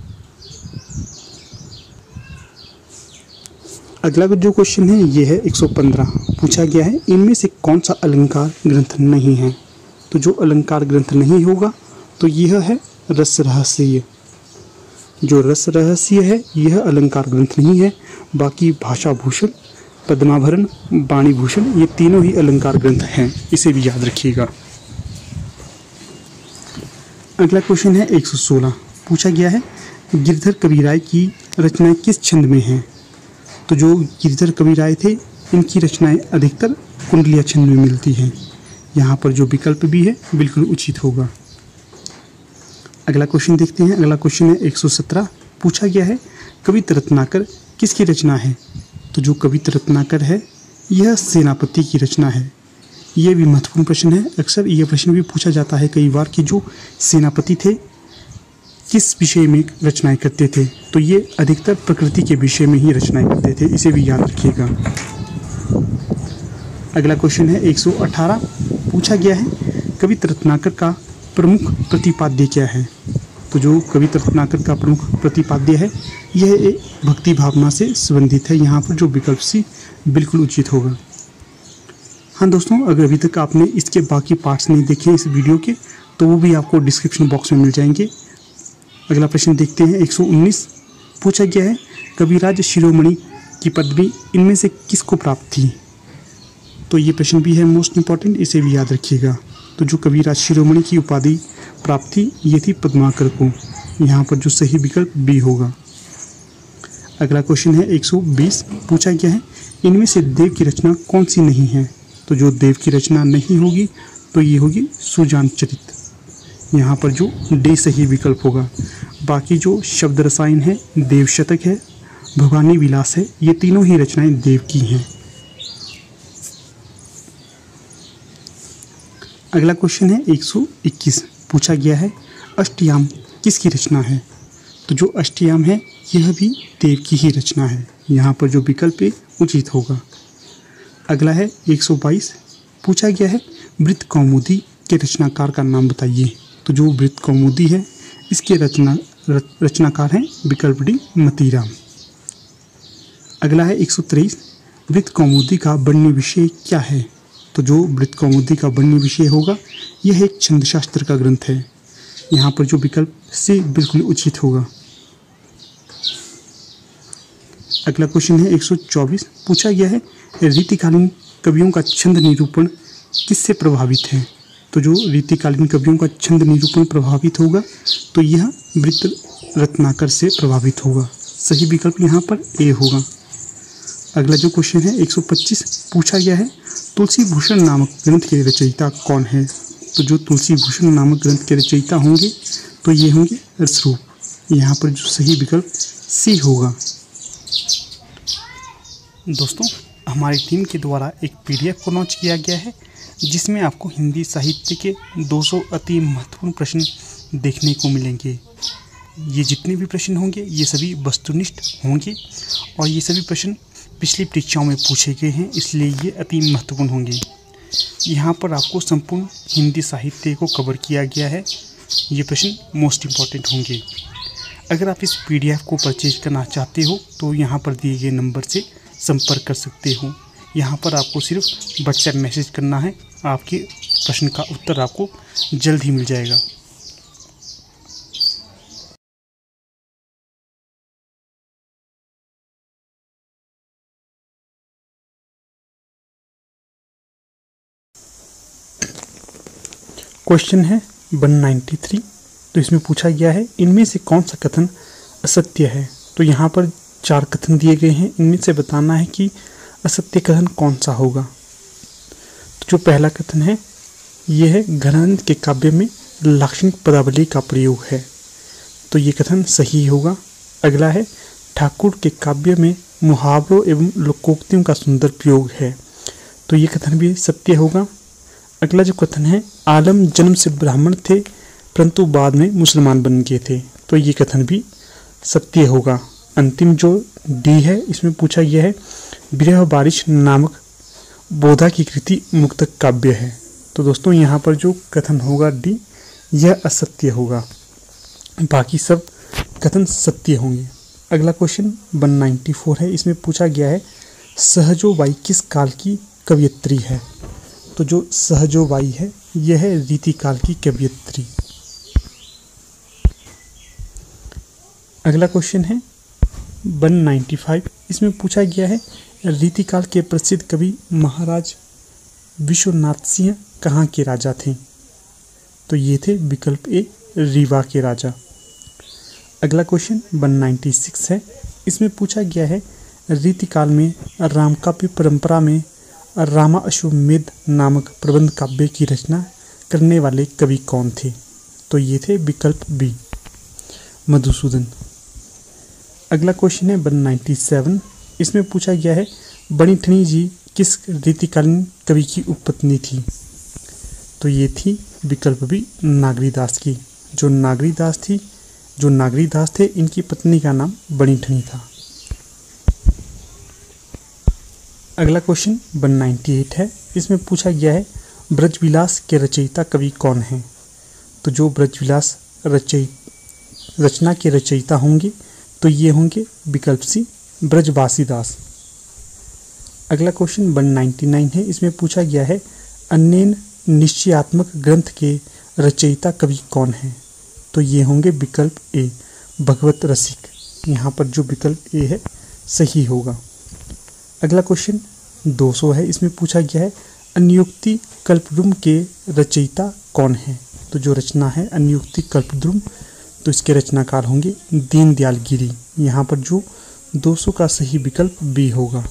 [SPEAKER 1] अगला जो क्वेश्चन है ये है एक सौ पंद्रह। पूछा गया है इनमें से कौन सा अलंकार ग्रंथ नहीं है। तो जो अलंकार ग्रंथ नहीं होगा तो यह है रस रहस्य। जो रस रहस्य है यह अलंकार ग्रंथ नहीं है। बाकी भाषा भूषण, पद्माभरण, वाणी भूषण ये तीनों ही अलंकार ग्रंथ हैं, इसे भी याद रखिएगा। अगला क्वेश्चन है एक सौ सोलह। पूछा गया है गिरधर कविराय की रचनाएं किस छंद में हैं। तो जो गिरधर कविराय थे इनकी रचनाएं अधिकतर कुंडलिया छंद में मिलती हैं। यहाँ पर जो विकल्प भी है बिल्कुल उचित होगा। अगला क्वेश्चन देखते हैं। अगला क्वेश्चन है एक सौ सत्रह। पूछा गया है कवित रत्नाकर किसकी रचना है। तो जो कवित रत्नाकर है यह सेनापति की रचना है। यह भी महत्वपूर्ण प्रश्न है। अक्सर यह प्रश्न भी पूछा जाता है कई बार कि जो सेनापति थे किस विषय में रचनाएं करते थे। तो ये अधिकतर प्रकृति के विषय में ही रचनाएं करते थे, इसे भी याद रखिएगा। अगला क्वेश्चन है एक सौ अठारह। पूछा गया है कवित रत्नाकर का प्रमुख प्रतिपाद्य क्या है। तो जो कवित रत्नाकर का प्रमुख प्रतिपाद्य है यह एक भक्ति भावना से संबंधित है। यहाँ पर जो विकल्प सी बिल्कुल उचित होगा। हाँ दोस्तों, अगर अभी तक आपने इसके बाकी पार्ट्स नहीं देखे इस वीडियो के तो वो भी आपको डिस्क्रिप्शन बॉक्स में मिल जाएंगे। अगला प्रश्न देखते हैं एक सौ उन्नीस। पूछा गया है कविराज शिरोमणि की पदवी इनमें से किसको प्राप्त थी। तो ये प्रश्न भी है मोस्ट इम्पॉर्टेंट, इसे भी याद रखिएगा। तो जो कविराज शिरोमणि की उपाधि प्राप्त थी ये थी पद्माकर को। यहाँ पर जो सही विकल्प बी होगा। अगला क्वेश्चन है एक सौ बीस। पूछा गया है इनमें से देव की रचना कौन सी नहीं है। तो जो देव की रचना नहीं होगी तो ये होगी सुजान चरित। यहाँ पर जो डी सही विकल्प होगा। बाकी जो शब्द रसायन है, देव शतक है, भवानी विलास है, ये तीनों ही रचनाएं देव की हैं। अगला क्वेश्चन है एक सौ इक्कीस। पूछा गया है अष्टयाम किसकी रचना है। तो जो अष्टयाम है यह भी देव की ही रचना है। यहाँ पर जो विकल्प उचित होगा। अगला है एक सौ बाईस। पूछा गया है वृत्त कौमुदी के रचनाकार का नाम बताइए। तो जो वृत्त कौमुदी है इसके रचना रचनाकार हैं विकल्प डी मतीराम। अगला है एक सौ तेईस। वृत्त कौमुदी का वर्ण्य विषय क्या है। तो जो वृत्त कौमुदी का वर्ण्य विषय होगा यह एक छंदशास्त्र का ग्रंथ है। यहाँ पर जो विकल्प सी बिल्कुल उचित होगा। अगला क्वेश्चन है एक सौ चौबीस। पूछा गया है रीतिकालीन कवियों का छंद निरूपण किससे प्रभावित है। तो जो रीतिकालीन कवियों का छंद निरूपण प्रभावित होगा तो यह वृत्त रत्नाकर से प्रभावित होगा। सही विकल्प यहाँ पर ए होगा। अगला जो क्वेश्चन है एक सौ पच्चीस। पूछा गया है तुलसी भूषण नामक ग्रंथ के रचयिता कौन है। तो जो तुलसी भूषण नामक ग्रंथ के रचयिता होंगे तो ये होंगे रसरूप। यहाँ पर जो सही विकल्प सी होगा। दोस्तों, हमारी टीम के द्वारा एक पीडीएफ को लॉन्च किया गया है जिसमें आपको हिंदी साहित्य के दो सौ अति महत्वपूर्ण प्रश्न देखने को मिलेंगे। ये जितने भी प्रश्न होंगे ये सभी वस्तुनिष्ठ होंगे और ये सभी प्रश्न पिछली परीक्षाओं में पूछे गए हैं, इसलिए ये अति महत्वपूर्ण होंगे। यहाँ पर आपको संपूर्ण हिंदी साहित्य को कवर किया गया है। ये प्रश्न मोस्ट इम्पॉर्टेंट होंगे। अगर आप इस पीडीएफ को परचेज करना चाहते हो तो यहाँ पर दिए गए नंबर से संपर्क कर सकते हो। यहाँ पर आपको सिर्फ व्हाट्सएप मैसेज करना है, आपके प्रश्न का उत्तर आपको जल्द ही मिल जाएगा। क्वेश्चन है एक सौ तिरानवे। तो इसमें पूछा गया है इनमें से कौन सा कथन असत्य है। तो यहाँ पर चार कथन दिए गए हैं, इनमें से बताना है कि असत्य कथन कौन सा होगा। तो जो पहला कथन है यह है घनानंद के काव्य में लाक्षणिक पदावली का प्रयोग है। तो ये कथन सही होगा। अगला है ठाकुर के काव्य में मुहावरों एवं लोकोक्तियों का सुंदर प्रयोग है। तो ये कथन भी सत्य होगा। अगला जो कथन है, आलम जन्म से ब्राह्मण थे परंतु बाद में मुसलमान बन गए थे, तो ये कथन भी सत्य होगा। अंतिम जो डी है इसमें पूछा गया है, विरह बारिश नामक बोधा की कृति मुक्तक काव्य है। तो दोस्तों यहाँ पर जो कथन होगा डी, यह असत्य होगा, बाकी सब कथन सत्य होंगे। अगला क्वेश्चन वन नाइन्टी फोर है, इसमें पूछा गया है, सहजोबाई किस काल की कवयित्री है? तो जो सहजोबाई है यह है रीतिकाल की कवयित्री। अगला क्वेश्चन है वन नाइन्टी फाइव, इसमें पूछा गया है, रीतिकाल के प्रसिद्ध कवि महाराज विश्वनाथ सिंह कहाँ के राजा थे? तो ये थे विकल्प ए, रीवा के राजा। अगला क्वेश्चन वन नाइन्टी सिक्स है, इसमें पूछा गया है, रीतिकाल में रामकाव्य परंपरा में रामा अश्वमेध नामक प्रबंध काव्य की रचना करने वाले कवि कौन थे? तो ये थे विकल्प बी, मधुसूदन। अगला क्वेश्चन है वन नाइन्टी सेवन, इसमें पूछा गया है, बणिठनी जी किस रीतिकालीन कवि की उपपत्नी थी? तो ये थी विकल्प बी, नागरीदास की। जो नागरीदास थी जो नागरीदास थे इनकी पत्नी का नाम बणिठनी था। अगला क्वेश्चन वन नाइन्टी एट है, इसमें पूछा गया है, ब्रजविलास के रचयिता कवि कौन हैं? तो जो ब्रजविलास रचय रचना के रचयिता होंगे तो ये होंगे विकल्प सी, ब्रजवासीदास। अगला क्वेश्चन वन नाइन्टी नाइन है, इसमें पूछा गया है, अन्येन निश्चयात्मक ग्रंथ के रचयिता कवि कौन हैं? तो ये होंगे विकल्प ए, भगवत रसिक। यहाँ पर जो विकल्प ए है सही होगा। अगला क्वेश्चन दो सौ है, इसमें पूछा गया है, अन्योक्ति कल्पद्रुम के रचयिता कौन है? तो जो रचना है अन्योक्ति कल्पद्रुम, तो इसके रचनाकार होंगे दीनदयाल गिरी। यहाँ पर जो दो सौ का सही विकल्प बी होगा।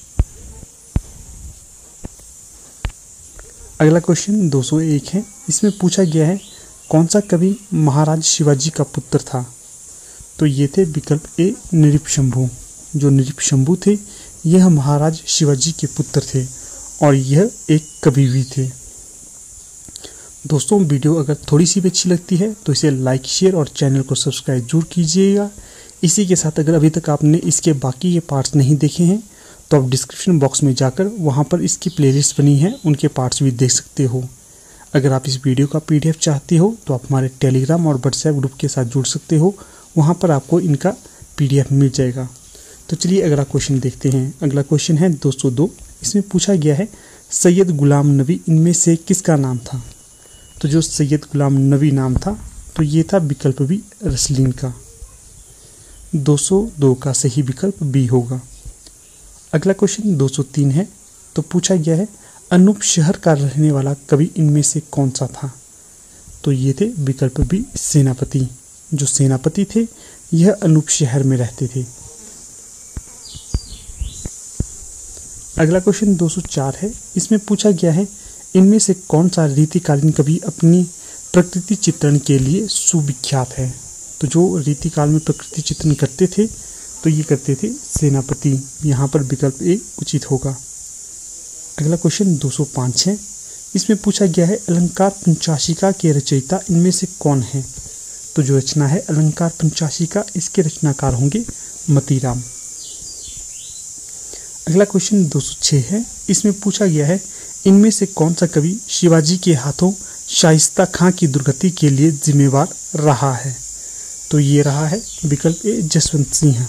[SPEAKER 1] अगला क्वेश्चन दो सौ एक है, इसमें पूछा गया है, कौन सा कवि महाराज शिवाजी का पुत्र था? तो ये थे विकल्प ए, नृपशंभु। जो नृपशंभु थे यह महाराज शिवाजी के पुत्र थे और यह एक कवि भी थे। दोस्तों वीडियो अगर थोड़ी सी भी अच्छी लगती है तो इसे लाइक, शेयर और चैनल को सब्सक्राइब जरूर कीजिएगा। इसी के साथ अगर अभी तक आपने इसके बाकी के पार्ट्स नहीं देखे हैं तो आप डिस्क्रिप्शन बॉक्स में जाकर वहां पर इसकी प्लेलिस्ट बनी है, उनके पार्ट्स भी देख सकते हो। अगर आप इस वीडियो का पीडीएफ चाहते हो तो आप हमारे टेलीग्राम और व्हाट्सएप ग्रुप के साथ जुड़ सकते हो, वहाँ पर आपको इनका पीडीएफ मिल जाएगा। तो चलिए अगला क्वेश्चन देखते हैं। अगला क्वेश्चन है दो सौ दो, इसमें पूछा गया है, सैयद गुलाम नबी इनमें से किसका नाम था? तो जो सैयद गुलाम नबी नाम था तो ये था विकल्प बी, रसलीन का। दो सौ दो का सही विकल्प बी होगा। अगला क्वेश्चन दो सौ तीन है, तो पूछा गया है, अनूप शहर का रहने वाला कवि इनमें से कौन सा था? तो ये थे विकल्प बी, सेनापति। जो सेनापति थे यह अनूप शहर में रहते थे। अगला क्वेश्चन दो सौ चार है, इसमें पूछा गया है, इनमें से कौन सा रीतिकालीन कवि अपनी प्रकृति चित्रण के लिए सुविख्यात है? तो जो रीतिकाल में प्रकृति चित्रण करते थे तो ये करते थे सेनापति। यहाँ पर विकल्प ए उचित होगा। अगला क्वेश्चन दो सौ पाँच है, इसमें पूछा गया है, अलंकार पंचाशिका के रचयिता इनमें से कौन है? तो जो रचना है अलंकार पंचाशिका, इसके रचनाकार होंगे मतीराम। अगला क्वेश्चन दो सौ छह है, इसमें पूछा गया है, इनमें से कौन सा कवि शिवाजी के हाथों शाइस्ता खां की दुर्गति के लिए जिम्मेवार रहा है? तो ये रहा है विकल्प ए, जसवंत सिंह।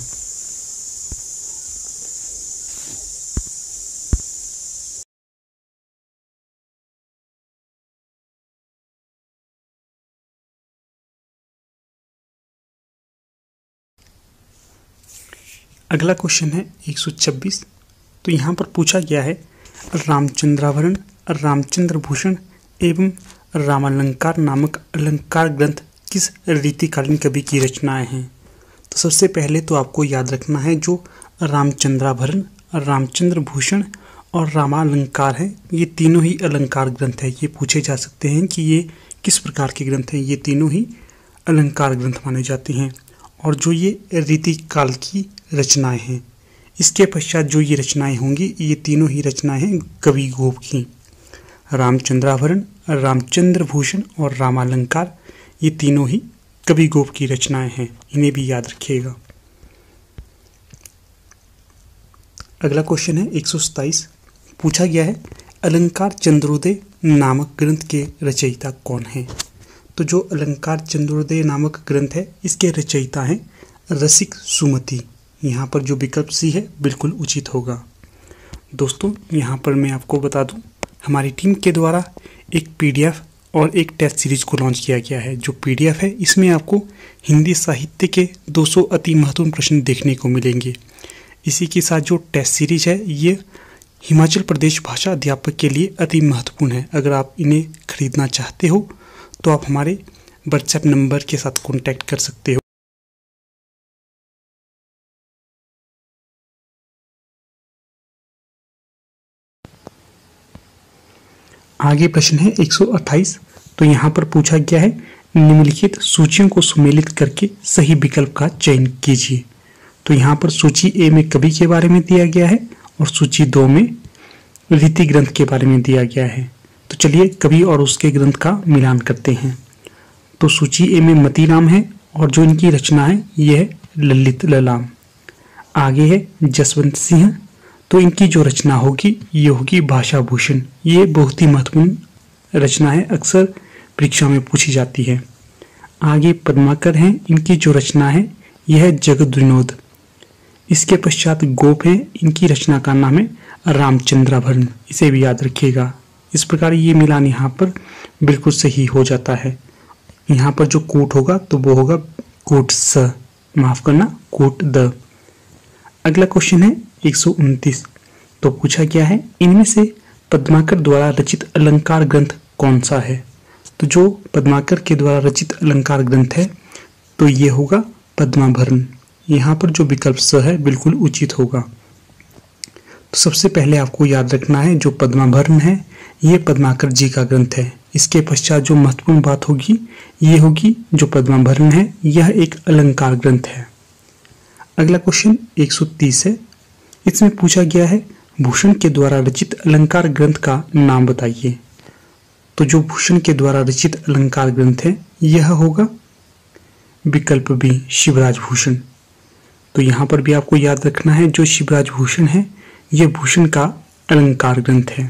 [SPEAKER 1] अगला क्वेश्चन है एक सौ छब्बीस, तो यहाँ पर पूछा गया है, रामचंद्राभरण, रामचंद्र भूषण एवं रामालंकार नामक अलंकार ग्रंथ किस रीतिकालीन कवि की रचनाएं हैं? तो सबसे पहले तो आपको याद रखना है, जो रामचंद्राभरण, रामचंद्र भूषण और रामालंकार है, ये तीनों ही अलंकार ग्रंथ है। ये पूछे जा सकते हैं कि ये किस प्रकार के ग्रंथ हैं। ये तीनों ही अलंकार ग्रंथ माने जाते हैं और जो ये रीतिकाल की रचनाएं हैं। इसके पश्चात जो ये रचनाएं होंगी, ये तीनों ही रचनाएं हैं कवि गोप की। रामचंद्राभरण, रामचंद्र भूषण और रामालंकार ये तीनों ही कवि गोप की रचनाएं हैं, इन्हें भी याद रखिएगा। अगला क्वेश्चन है एक सौ सत्ताईस। पूछा गया है अलंकार चंद्रोदय नामक ग्रंथ के रचयिता कौन है। तो जो अलंकार चंद्रोदय नामक ग्रंथ है इसके रचयिता हैं रसिक सुमति। यहाँ पर जो विकल्प सी है बिल्कुल उचित होगा। दोस्तों यहाँ पर मैं आपको बता दूं, हमारी टीम के द्वारा एक पीडीएफ और एक टेस्ट सीरीज को लॉन्च किया गया है। जो पीडीएफ है इसमें आपको हिंदी साहित्य के दो सौ अति महत्वपूर्ण प्रश्न देखने को मिलेंगे। इसी के साथ जो टेस्ट सीरीज है ये हिमाचल प्रदेश भाषा अध्यापक के लिए अति महत्वपूर्ण है। अगर आप इन्हें खरीदना चाहते हो तो आप हमारे व्हाट्सएप नंबर के साथ कॉन्टैक्ट कर सकते हो। आगे प्रश्न है एक सौ अट्ठाईस। तो यहाँ पर पूछा गया है निम्नलिखित सूचियों को सुमेलित करके सही विकल्प का चयन कीजिए। तो यहाँ पर सूची ए में कवि के बारे में दिया गया है और सूची दो में रीति ग्रंथ के बारे में दिया गया है। तो चलिए कवि और उसके ग्रंथ का मिलान करते हैं। तो सूची ए में मतीराम है और जो इनकी रचना है यह है ललित ललाम। आगे है जसवंत सिंह, तो इनकी जो रचना होगी ये होगी भाषा भूषण। ये बहुत ही महत्वपूर्ण रचना है, अक्सर परीक्षा में पूछी जाती है। आगे पद्माकर हैं, इनकी जो रचना है यह है जगद विनोद। इसके पश्चात गोप है, इनकी रचना का नाम है रामचंद्राभरण। इसे भी याद रखिएगा। इस प्रकार ये मिलान यहाँ पर बिल्कुल सही हो जाता है। यहाँ पर जो कूट होगा तो वो होगा कूट स, माफ करना कूट द। अगला क्वेश्चन है एक सौ उनतीस। तो पूछा गया है इनमें से पद्माकर द्वारा रचित अलंकार ग्रंथ कौन सा है। तो जो पद्माकर के द्वारा रचित अलंकार ग्रंथ है तो ये होगा पद्माभरण। यहाँ पर जो विकल्प स है बिल्कुल उचित होगा। तो सबसे पहले आपको याद रखना है जो पद्माभरण है ये पद्माकर जी का ग्रंथ है। इसके पश्चात जो महत्वपूर्ण बात होगी ये होगी जो पद्माभरण है यह एक अलंकार ग्रंथ है। अगला क्वेश्चन एक सौ तीस है। इसमें पूछा गया है भूषण के द्वारा रचित अलंकार ग्रंथ का नाम बताइए। तो जो भूषण के द्वारा रचित अलंकार ग्रंथ है यह होगा विकल्प बी शिवराज भूषण। तो यहाँ पर भी आपको याद रखना है जो शिवराज भूषण है यह भूषण का अलंकार ग्रंथ है।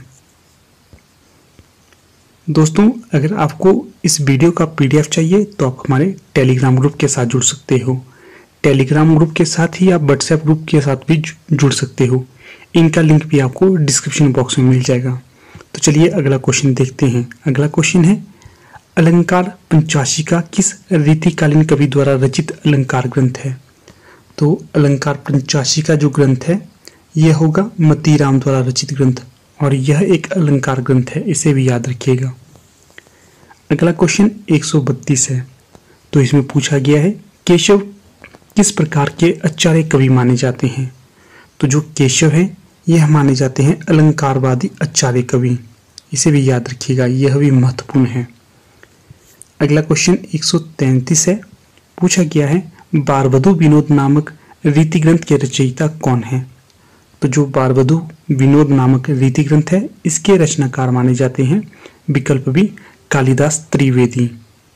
[SPEAKER 1] दोस्तों अगर आपको इस वीडियो का पीडीएफ चाहिए तो आप हमारे टेलीग्राम ग्रुप के साथ जुड़ सकते हो। टेलीग्राम ग्रुप के साथ ही आप व्हाट्सएप ग्रुप के साथ भी जुड़ सकते हो। इनका लिंक भी आपको डिस्क्रिप्शन बॉक्स में मिल जाएगा। तो चलिए अगला क्वेश्चन देखते हैं। अगला क्वेश्चन है अलंकार पंचाशिका किस रीतिकालीन कवि द्वारा रचित अलंकार ग्रंथ है। तो अलंकार पंचाशिका जो ग्रंथ है यह होगा मतीराम द्वारा रचित ग्रंथ और यह एक अलंकार ग्रंथ है, इसे भी याद रखिएगा। अगला क्वेश्चन एक सौ बत्तीस है। तो इसमें पूछा गया है केशव किस प्रकार के आचार्य कवि माने जाते हैं। तो जो केशव है यह माने जाते हैं अलंकारवादी आचार्य कवि, इसे भी याद रखिएगा, यह भी महत्वपूर्ण है। अगला क्वेश्चन एक सौ तैंतीस है। पूछा गया है बारवधु विनोद नामक रीति ग्रंथ के रचयिता कौन है। तो जो बारवधु विनोद नामक रीति ग्रंथ है इसके रचनाकार माने जाते हैं विकल्प बी कालिदास त्रिवेदी।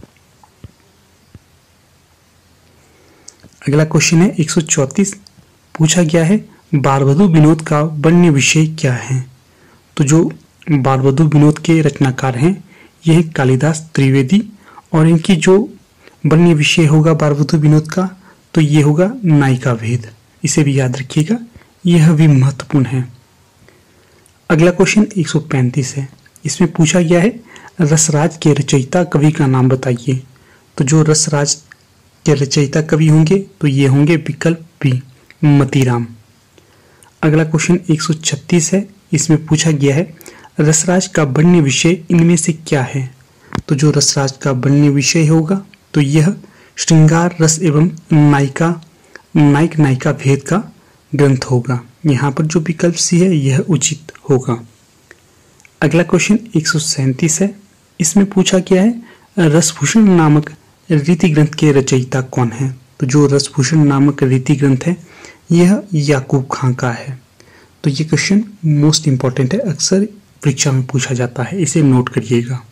[SPEAKER 1] अगला क्वेश्चन है एक सौ चौंतीस। पूछा गया है बारवधु विनोद का वन्य विषय क्या है। तो जो बारवधु विनोद के रचनाकार हैं यह कालिदास त्रिवेदी और इनकी जो वन्य विषय होगा बारवधु विनोद का तो ये होगा नायिका भेद, इसे भी याद रखिएगा, यह भी महत्वपूर्ण है। अगला क्वेश्चन एक सौ पैंतीस है। इसमें पूछा गया है रसराज के रचयिता कवि का नाम बताइए। तो जो रसराज के रचयिता कवि होंगे तो ये होंगे विकल्प बी मतीराम। अगला क्वेश्चन एक सौ छत्तीस है। इसमें पूछा गया है रसराज का वन्य विषय इनमें से क्या है। तो जो रसराज का वन्य विषय होगा तो यह श्रृंगार रस एवं नायिका नायक नायिका भेद का ग्रंथ होगा। यहाँ पर जो विकल्प सी है यह उचित होगा। अगला क्वेश्चन एक सौ सैंतीस है। इसमें पूछा गया है रसभूषण नामक रीति ग्रंथ के रचयिता कौन है। तो जो रसभूषण नामक रीति ग्रंथ है यह याकूब खां का है। तो ये क्वेश्चन मोस्ट इंपॉर्टेंट है, अक्सर परीक्षा में पूछा जाता है, इसे नोट करिएगा।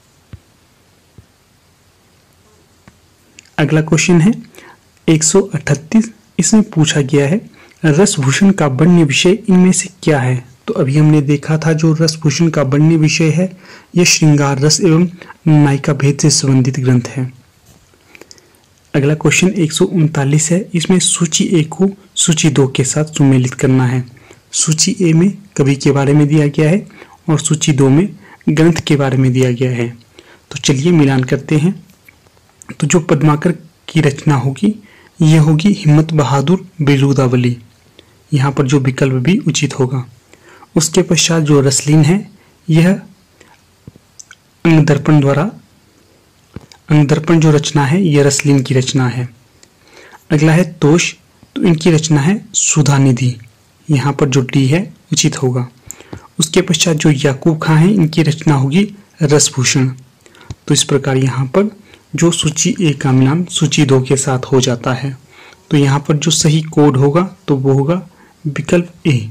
[SPEAKER 1] अगला क्वेश्चन है एक सौ अठतीस। इसमें पूछा गया है रसभूषण का वर्ण्य विषय इनमें से क्या है। तो अभी हमने देखा था जो रसभूषण का वर्ण्य विषय है यह श्रृंगार रस एवं नायिका भेद से संबंधित ग्रंथ है। अगला क्वेश्चन एक सौ उनतालीस है। इसमें सूची ए को सूची दो के साथ सुमेलित करना है। सूची ए में कवि के बारे में दिया गया है और सूची दो में ग्रंथ के बारे में दिया गया है। तो चलिए मिलान करते हैं। तो जो पद्माकर की रचना होगी यह होगी हिम्मत बहादुर बिरुदावली, यहाँ पर जो विकल्प भी उचित होगा। उसके पश्चात जो रसलीन है यह अंगदर्पण द्वारा अंगदर्पण जो रचना है यह रसलीन की रचना है। अगला है तोष, तो इनकी रचना है सुधा निधि, यहाँ पर जो डी है उचित होगा। उसके पश्चात जो याकूब खां है इनकी रचना होगी रसभूषण। तो इस प्रकार यहाँ पर जो सूची ए का मिलान सूची दो के साथ हो जाता है। तो यहाँ पर जो सही कोड होगा तो वो होगा विकल्प ए।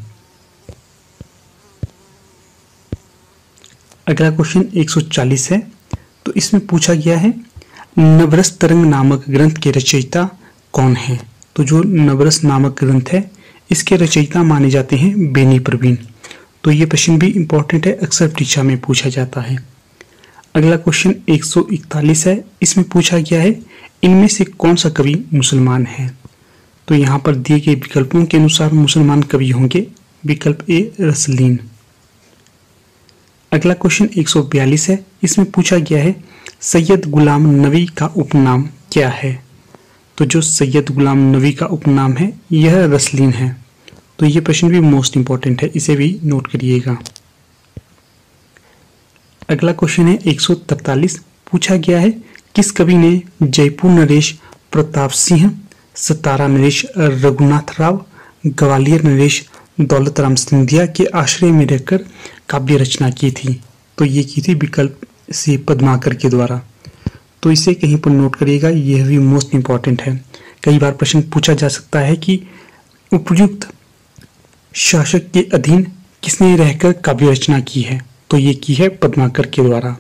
[SPEAKER 1] अगला क्वेश्चन एक सौ चालीस है। तो इसमें पूछा गया है नवरस तरंग नामक ग्रंथ के रचयिता कौन है। तो जो नवरस नामक ग्रंथ है इसके रचयिता माने जाते हैं बेनी प्रवीण। तो ये प्रश्न भी इंपॉर्टेंट है, अक्सर परीक्षा में पूछा जाता है। अगला क्वेश्चन एक सौ इकतालीस है। इसमें पूछा गया है इनमें से कौन सा कवि मुसलमान है। तो यहाँ पर दिए गए विकल्पों के अनुसार मुसलमान कवि होंगे, विकल्प ए रसलीन। अगला क्वेश्चन एक सौ बयालीस है। इसमें पूछा गया है सैयद गुलाम नबी का उपनाम क्या है। तो जो सैयद गुलाम नबी का उपनाम है यह रसलीन है। तो ये प्रश्न भी मोस्ट इंपॉर्टेंट है, इसे भी नोट करिएगा। अगला क्वेश्चन है एक सौ तैतालीस। पूछा गया है किस कवि ने जयपुर नरेश प्रताप सिंह, सतारा नरेश रघुनाथ राव, ग्वालियर नरेश दौलत राम सिंधिया के आश्रय में रहकर काव्य रचना की थी। तो ये की थी विकल्प सी पद्माकर के द्वारा। तो इसे कहीं पर नोट करिएगा, यह भी मोस्ट इंपॉर्टेंट है। कई बार प्रश्न पूछा जा सकता है कि उपयुक्त शासक के अधीन किसने रहकर काव्य रचना की है। तो ये की है पद्माकर के द्वारा।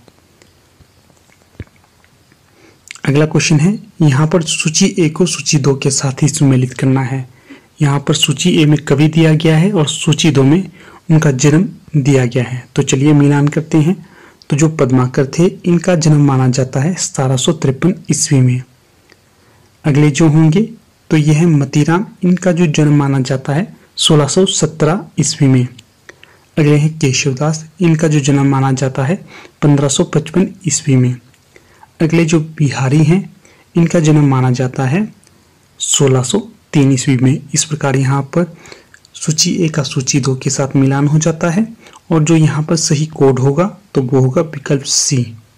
[SPEAKER 1] अगला क्वेश्चन है यहाँ पर सूची ए को सूची दो के साथ ही सुमेलित करना है। यहाँ पर सूची ए में कवि दिया गया है और सूची दो में उनका जन्म दिया गया है। तो चलिए मिलान करते हैं। तो जो पद्माकर थे इनका जन्म माना जाता है सतारह सौ तिरपन ईस्वी में। अगले जो होंगे तो यह है मतीराम, इनका जो जन्म माना जाता है सोलह सौ सत्रह ईस्वी में। अगले हैं केशवदास, इनका जो जन्म माना जाता है पंद्रह सौ पचपन ईस्वी में। अगले जो बिहारी हैं इनका जन्म माना जाता है सोलह सौ तीन ईस्वी में। इस प्रकार यहाँ पर सूची ए का सूची दो के साथ मिलान हो जाता है और जो यहाँ पर सही कोड होगा तो वो होगा विकल्प सी।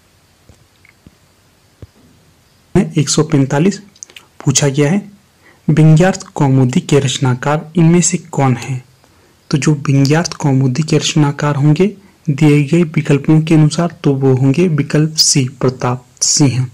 [SPEAKER 1] एक सौ पैंतालीस पूछा गया है व्यंग्यार्थ कौमुदी के रचनाकार इनमें से कौन है। तो जो व्यंग्यार्थ कौमुदी के रचनाकार होंगे दिए गए विकल्पों के अनुसार तो वो होंगे विकल्प सी प्रताप सिंह।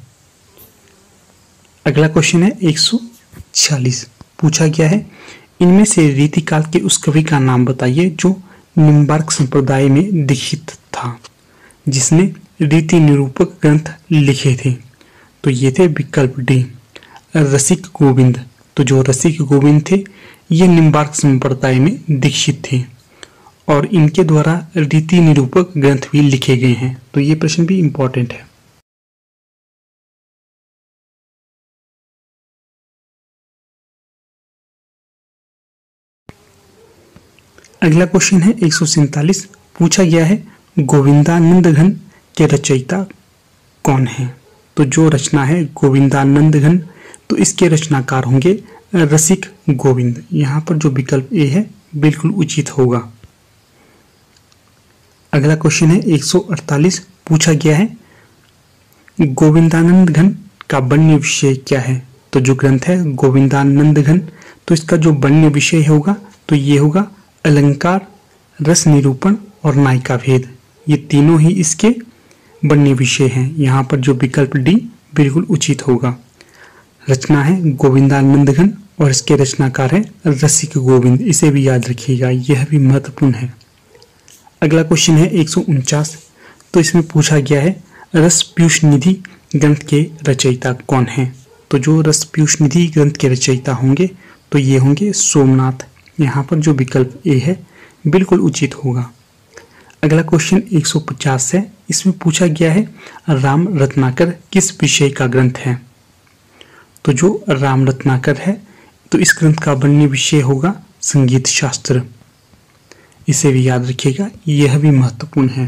[SPEAKER 1] अगला क्वेश्चन है एक सौ छियालीस। पूछा गया है इनमें से रीतिकाल के उस कवि का नाम बताइए जो निम्बार्क संप्रदाय में दीक्षित था, जिसने रीति निरूपक ग्रंथ लिखे थे। तो ये थे विकल्प डी रसिक गोविंद। तो जो रसिक गोविंद थे ये निम्बार्क संप्रदाय में दीक्षित थे और इनके द्वारा रीति निरूपक ग्रंथ भी लिखे गए हैं। तो ये प्रश्न भी इंपॉर्टेंट है। अगला क्वेश्चन है एक सौ सैंतालीस। पूछा गया है गोविंदानंद घन के रचयिता कौन है। तो जो रचना है गोविंदानंद घन तो इसके रचनाकार होंगे रसिक गोविंद। यहाँ पर जो विकल्प ए है बिल्कुल उचित होगा। अगला क्वेश्चन है एक सौ अड़तालीस। पूछा गया है गोविंदानंद घन का वन्य विषय क्या है। तो जो ग्रंथ है गोविंदानंद घन तो इसका जो वन्य विषय होगा तो ये होगा अलंकार, रस निरूपण और नायिका भेद। ये तीनों ही इसके वन्य विषय हैं। यहाँ पर जो विकल्प डी बिल्कुल उचित होगा। रचना है गोविंदानंद घन और इसके रचनाकार है रसिक गोविंद। इसे भी याद रखिएगा, यह भी महत्वपूर्ण है। अगला क्वेश्चन है एक सौ उनचास। तो इसमें पूछा गया है रस पीयूष निधि ग्रंथ के रचयिता कौन हैं। तो जो रस पीयूष निधि ग्रंथ के रचयिता होंगे तो ये होंगे सोमनाथ। यहाँ पर जो विकल्प ए है बिल्कुल उचित होगा। अगला क्वेश्चन एक सौ पचास है। इसमें पूछा गया है राम रत्नाकर किस विषय का ग्रंथ है। तो जो राम रत्नाकर है तो इस ग्रंथ का वर्ण्य विषय होगा संगीत शास्त्र। इसे भी याद रखिएगा, यह भी महत्वपूर्ण है।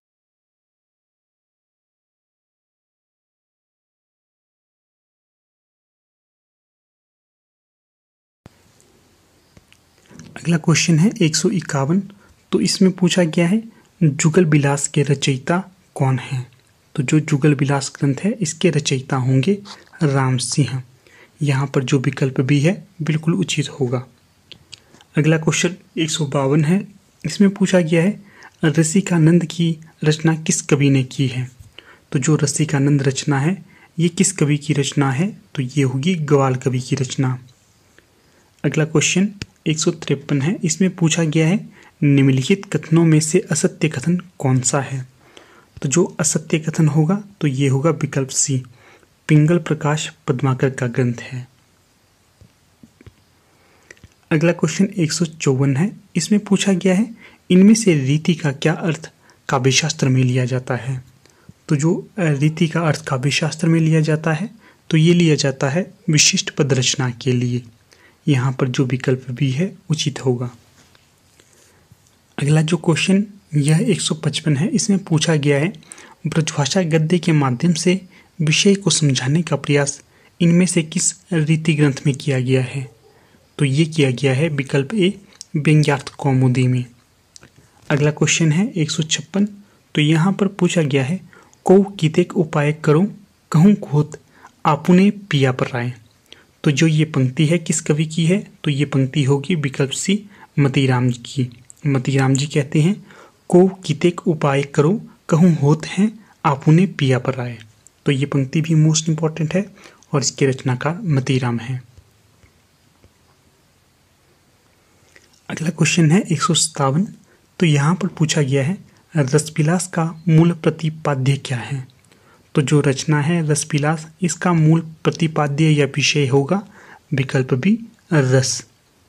[SPEAKER 1] अगला क्वेश्चन है एक सौ इक्यावन। तो इसमें पूछा गया है जुगल बिलास के रचयिता कौन है। तो जो जुगल बिलास ग्रंथ है इसके रचयिता होंगे राम सिंह। यहाँ पर जो विकल्प भी है बिल्कुल उचित होगा। अगला क्वेश्चन एक सौ बावन है। इसमें पूछा गया है रसिकानंद की रचना किस कवि ने की है। तो जो रसिकानंद रचना है ये किस कवि की रचना है। तो ये होगी ग्वाल कवि की रचना। अगला क्वेश्चन एक सौ तिरपन है। इसमें पूछा गया है निम्नलिखित कथनों में से असत्य कथन कौन सा है। तो जो असत्य कथन होगा तो ये होगा विकल्प सी, पिंगल प्रकाश पद्माकर का ग्रंथ है। अगला क्वेश्चन एक सौ चौवन है। इसमें पूछा गया है इनमें से रीति का क्या अर्थ काव्यशास्त्र में लिया जाता है। तो जो रीति का अर्थ काव्यशास्त्र में लिया जाता है तो ये लिया जाता है विशिष्ट पद रचना के लिए। यहाँ पर जो विकल्प भी है उचित होगा। अगला जो क्वेश्चन यह एक सौ पचपन है। इसमें पूछा गया है ब्रजभाषा गद्य के माध्यम से विषय को समझाने का प्रयास इनमें से किस रीति ग्रंथ में किया गया है। तो ये किया गया है विकल्प ए, व्यंग्यार्थ कौमुदी में। अगला क्वेश्चन है एक सौ छप्पन। तो यहाँ पर पूछा गया है को कितेक उपाय करो कहूँ खोत आपुने पिया पर राय। तो जो ये पंक्ति है किस कवि की है। तो ये पंक्ति होगी विकल्प सी, मतीराम जी की। मतीराम जी कहते हैं को कितेक उपाय करो कहूँ होत हैं आपुने पिया पर राय। तो ये पंक्ति भी मोस्ट इंपॉर्टेंट है और इसके रचनाकार मतीराम है। अगला क्वेश्चन है एक सौ सत्तावन। तो यहाँ पर पूछा गया है रसविलास का मूल प्रतिपाद्य क्या है। तो जो रचना है रसविलास इसका मूल प्रतिपाद्य या विषय होगा विकल्प बी, रस।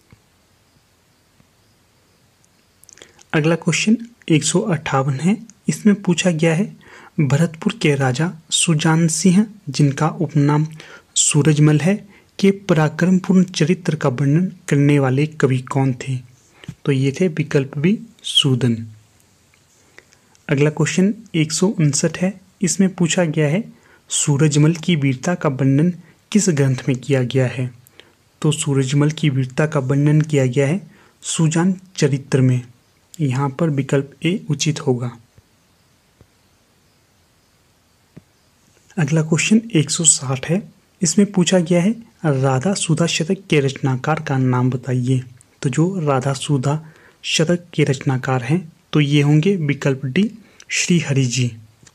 [SPEAKER 1] अगला क्वेश्चन एक सौ अट्ठावन है। इसमें पूछा गया है भरतपुर के राजा सुजान सिंह जिनका उपनाम सूरजमल है के पराक्रमपूर्ण चरित्र का वर्णन करने वाले कवि कौन थे। तो ये थे विकल्प बी, सूदन। अगला क्वेश्चन एक सौ उनसठ है। इसमें पूछा गया है सूरजमल की वीरता का वर्णन किस ग्रंथ में किया गया है। तो सूरजमल की वीरता का वर्णन किया गया है सुजान चरित्र में। यहाँ पर विकल्प ए उचित होगा। अगला क्वेश्चन एक सौ साठ है। इसमें पूछा गया है राधा सुधा शतक के रचनाकार का नाम बताइए। तो जो राधा सुधा शतक के रचनाकार हैं तो ये होंगे विकल्प डी, श्री हरि जी।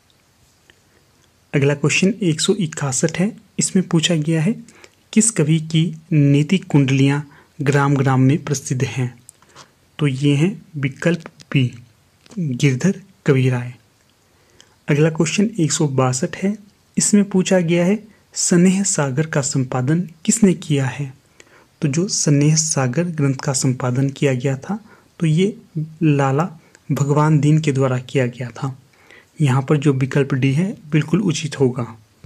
[SPEAKER 1] अगला क्वेश्चन एक सौ इकसठ है। इसमें पूछा गया है किस कवि की नीति कुंडलियां ग्राम ग्राम में प्रसिद्ध हैं। तो ये हैं विकल्प बी, गिरधर कविराय। अगला क्वेश्चन एक सौ बासठ है। इसमें पूछा गया है स्नेह सागर का संपादन किसने किया है। तो जो स्नेह सागर ग्रंथ का संपादन किया गया था तो ये लाला भगवान दीन के द्वारा किया गया था। यहाँ पर जो विकल्प डी है बिल्कुल उचित होगा।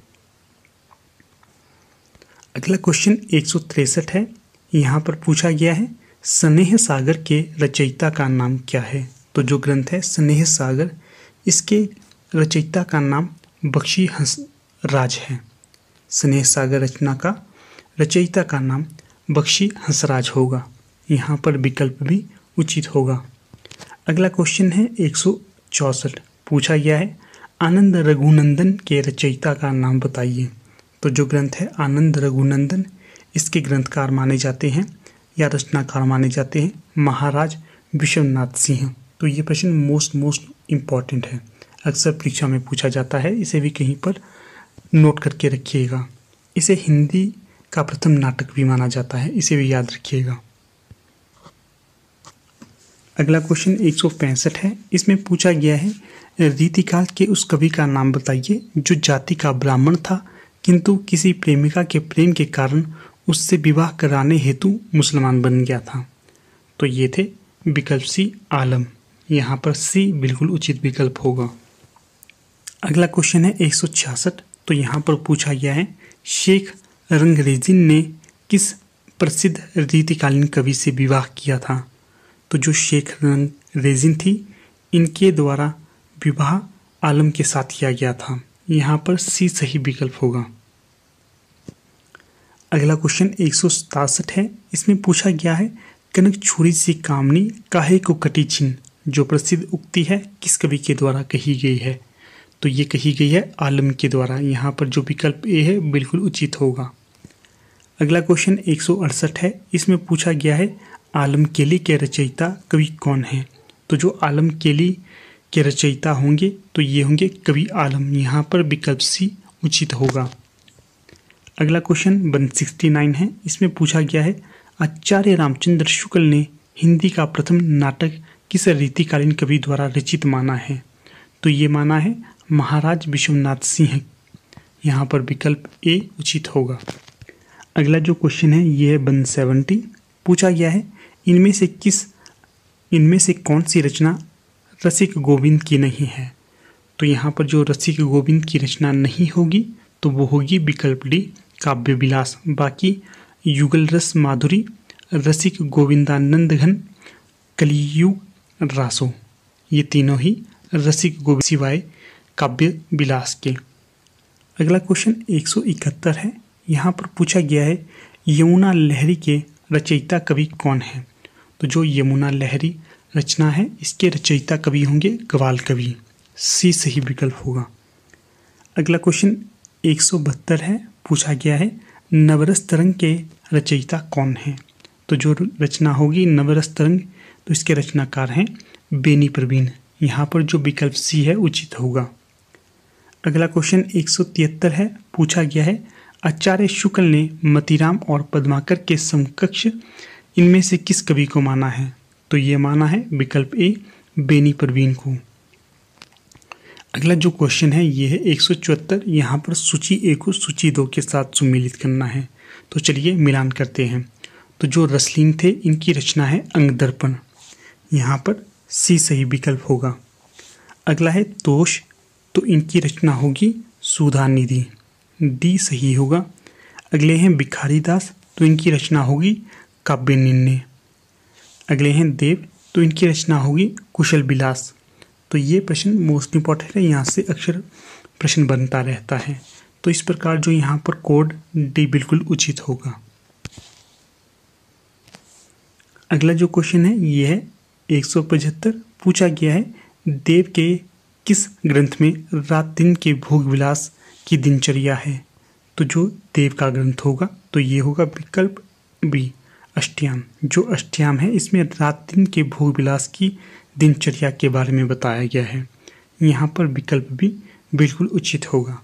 [SPEAKER 1] अगला क्वेश्चन एक सौ तिरसठ है। यहाँ पर पूछा गया है स्नेह सागर के रचयिता का नाम क्या है। तो जो ग्रंथ है स्नेह सागर इसके रचयिता का नाम बख्शी हंसराज है। स्नेह सागर रचना का रचयिता का नाम बख्शी हंसराज होगा। यहाँ पर विकल्प भी उचित होगा। अगला क्वेश्चन है एक सौ चौसठ। पूछा गया है आनंद रघुनंदन के रचयिता का नाम बताइए। तो जो ग्रंथ है आनंद रघुनंदन इसके ग्रंथकार माने जाते हैं या रचनाकार माने जाते हैं महाराज विश्वनाथ सिंह। तो ये प्रश्न मोस्ट मोस्ट इम्पॉर्टेंट है, अक्सर परीक्षा में पूछा जाता है। इसे भी कहीं पर नोट करके रखिएगा। इसे हिंदी का प्रथम नाटक भी माना जाता है, इसे भी याद रखिएगा। अगला क्वेश्चन एक सौ पैंसठ है। इसमें पूछा गया है रीतिकाल के उस कवि का नाम बताइए जो जाति का ब्राह्मण था किंतु किसी प्रेमिका के प्रेम के कारण उससे विवाह कराने हेतु मुसलमान बन गया था। तो ये थे विकल्प सी आलम। यहाँ पर सी बिल्कुल उचित विकल्प होगा। अगला क्वेश्चन है एक सौ छियासठ। तो यहाँ पर पूछा गया है शेख रंगरेजिन ने किस प्रसिद्ध रीतिकालीन कवि से विवाह किया था। तो जो शेख रंगरेजिन थी इनके द्वारा विवाह आलम के साथ किया गया था। यहाँ पर सी सही विकल्प होगा। अगला क्वेश्चन एक सौ सतासठ है। इसमें पूछा गया है कनक छुरी सी कामनी काहे को कटी छिन जो प्रसिद्ध उक्ति है किस कवि के द्वारा कही गई है। तो ये कही गई है आलम के द्वारा। यहाँ पर जो विकल्प ए है बिल्कुल उचित होगा। अगला क्वेश्चन एक सौ अड़सठ है। इसमें पूछा गया है आलम केली के रचयिता कवि कौन है। तो जो आलम केली के रचयिता होंगे तो ये होंगे कवि आलम। यहाँ पर विकल्प सी उचित होगा। अगला क्वेश्चन एक सौ उनहत्तर है। इसमें पूछा गया है आचार्य रामचंद्र शुक्ल ने हिंदी का प्रथम नाटक किस रीतिकालीन कवि द्वारा रचित माना है। तो ये माना है महाराज विश्वनाथ सिंह। यहाँ पर विकल्प ए उचित होगा। अगला जो क्वेश्चन है ये है एक सौ सत्तर। पूछा गया है इनमें से किस इनमें से कौन सी रचना रसिक गोविंद की नहीं है। तो यहाँ पर जो रसिक गोविंद की रचना नहीं होगी तो वो होगी विकल्प डी काव्य विलास। बाकी युगल रस माधुरी, रसिक गोविंदानंद घन, कलियुग रासो, ये तीनों ही रसिक गोविंद सिवाय काव्य विलास के। अगला क्वेश्चन एक सौ इकहत्तर है। यहाँ पर पूछा गया है यमुना लहरी के रचयिता कवि कौन है। तो जो यमुना लहरी रचना है इसके रचयिता कवि होंगे ग्वाल कवि। सी सही विकल्प होगा। अगला क्वेश्चन एक सौ बहत्तर है। पूछा गया है नवरस तरंग के रचयिता कौन है। तो जो रचना होगी नवरस तरंग तो इसके रचनाकार हैं बेनी प्रवीण। यहाँ पर जो विकल्प सी है उचित होगा। अगला क्वेश्चन एक सौ तिहत्तर है। पूछा गया है आचार्य शुक्ल ने मतीराम और पद्माकर के समकक्ष इनमें से किस कवि को माना है। तो ये माना है विकल्प ए बेनी प्रवीण को। अगला जो क्वेश्चन है ये है एक सौ चौहत्तर। यहाँ पर सूची ए को सूची दो के साथ सम्मिलित करना है। तो चलिए मिलान करते हैं। तो जो रसलीन थे इनकी रचना है अंगदर्पण। यहाँ पर सी सही विकल्प होगा। अगला है तोष। तो इनकी रचना होगी सुधा निधि। डी सही होगा। अगले हैं भिखारी दास। तो इनकी रचना होगी काव्य निन्ने। अगले हैं देव। तो इनकी रचना होगी कुशल विलास। तो ये प्रश्न मोस्ट इंपॉर्टेंट है, यहाँ से अक्सर प्रश्न बनता रहता है। तो इस प्रकार जो यहाँ पर कोड डी बिल्कुल उचित होगा। अगला जो क्वेश्चन है ये है एक सौ पचहत्तर। पूछा गया है देव के किस ग्रंथ में रात दिन के भोग विलास की दिनचर्या है। तो जो देव का ग्रंथ होगा तो ये होगा विकल्प बी अष्टयाम। जो अष्टयाम है इसमें रात दिन के भोग विलास की दिनचर्या के बारे में बताया गया है। यहाँ पर विकल्प भी बिल्कुल उचित होगा।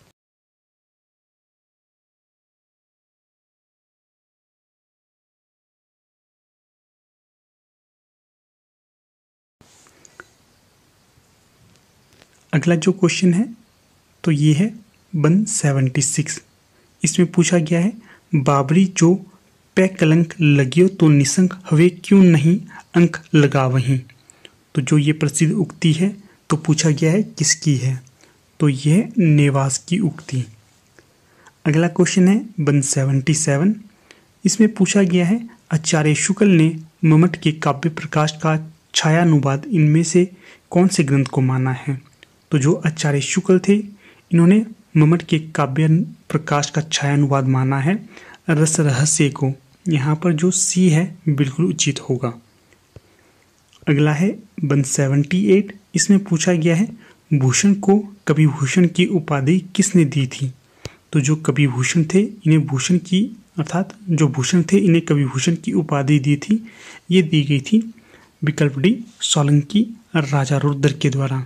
[SPEAKER 1] अगला जो क्वेश्चन है तो ये है वन सेवेंटी सिक्स। इसमें पूछा गया है बाबरी जो पे कलंक लगियो तो निसंक हवे क्यों नहीं अंक लगा वहीं। तो जो ये प्रसिद्ध उक्ति है तो पूछा गया है किसकी है। तो यह नेवास की उक्ति। अगला क्वेश्चन है वन सेवेंटी सेवन। इसमें पूछा गया है आचार्य शुक्ल ने मम्मट के काव्य प्रकाश का छायानुवाद इनमें से कौन से ग्रंथ को माना है। तो जो आचार्य शुक्ल थे इन्होंने मम्मट के काव्य प्रकाश का छायानुवाद माना है रस रहस्य को। यहाँ पर जो सी है बिल्कुल उचित होगा। अगला है वन सेवेंटी एट। इसमें पूछा गया है भूषण को कवि भूषण की उपाधि किसने दी थी। तो जो कवि भूषण थे इन्हें भूषण की अर्थात जो भूषण थे इन्हें कवि भूषण की उपाधि दी थी। ये दी गई थी विकल्प डी सोलंकी राजा रुद्र के द्वारा।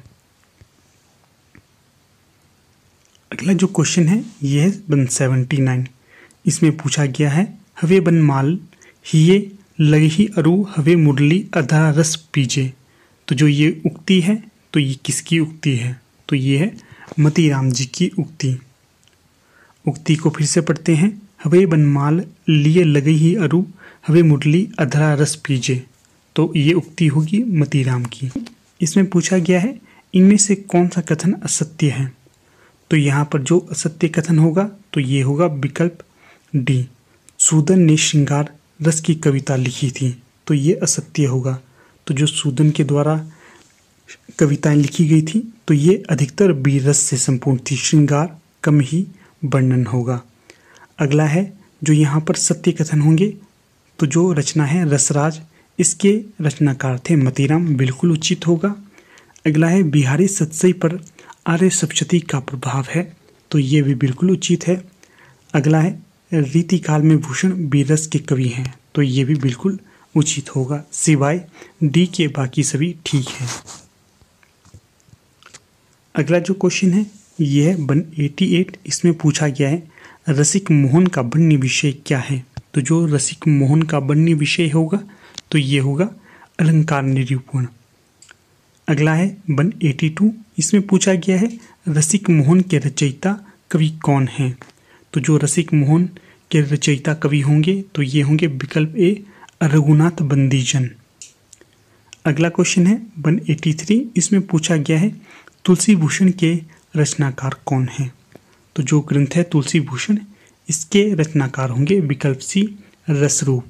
[SPEAKER 1] अगला जो क्वेश्चन है यह है वन सेवेंटी नाइन। इसमें पूछा गया है हवे बनमाल हिये लगी अरु हवे मुरली अधरा रस पीजे। तो जो ये उक्ति है तो ये किसकी उक्ति है? तो ये है मतीराम जी की उक्ति। उक्ति को फिर से पढ़ते हैं। हवे बनमाल लिए लगी ही अरु हवे मुरली अधरा रस पीजे। तो ये उक्ति होगी मतीराम की। इसमें पूछा गया है इनमें से कौन सा कथन असत्य है? तो यहाँ पर जो असत्य कथन होगा तो ये होगा विकल्प डी, सूदन ने श्रृंगार रस की कविता लिखी थी। तो ये असत्य होगा। तो जो सूदन के द्वारा कविताएं लिखी गई थी तो ये अधिकतर वीर रस से संपूर्ण थी, श्रृंगार कम ही वर्णन होगा। अगला है जो यहाँ पर सत्य कथन होंगे तो जो रचना है रसराज, इसके रचनाकार थे मतीराम, बिल्कुल उचित होगा। अगला है बिहारी सतसई पर आर्य सप्तशती का प्रभाव है। तो ये भी बिल्कुल उचित है। अगला है रीतिकाल में भूषण वीररस के कवि हैं। तो ये भी बिल्कुल उचित होगा, सिवाय डी के बाकी सभी ठीक है। अगला जो क्वेश्चन है ये है वन एटी एट। इसमें पूछा गया है रसिक मोहन का वन्य विषय क्या है? तो जो रसिक मोहन का वन्य विषय होगा तो ये होगा अलंकार निरूपण। अगला है वन एटी टू। इसमें पूछा गया है रसिक मोहन के रचयिता कवि कौन हैं? तो जो रसिक मोहन के रचयिता कवि होंगे तो ये होंगे विकल्प ए, रघुनाथ बंदीजन। अगला क्वेश्चन है वन एटी थ्री। इसमें पूछा गया है तुलसी भूषण के रचनाकार कौन हैं? तो जो ग्रंथ है तुलसी भूषण, इसके रचनाकार होंगे विकल्प सी, रसरूप।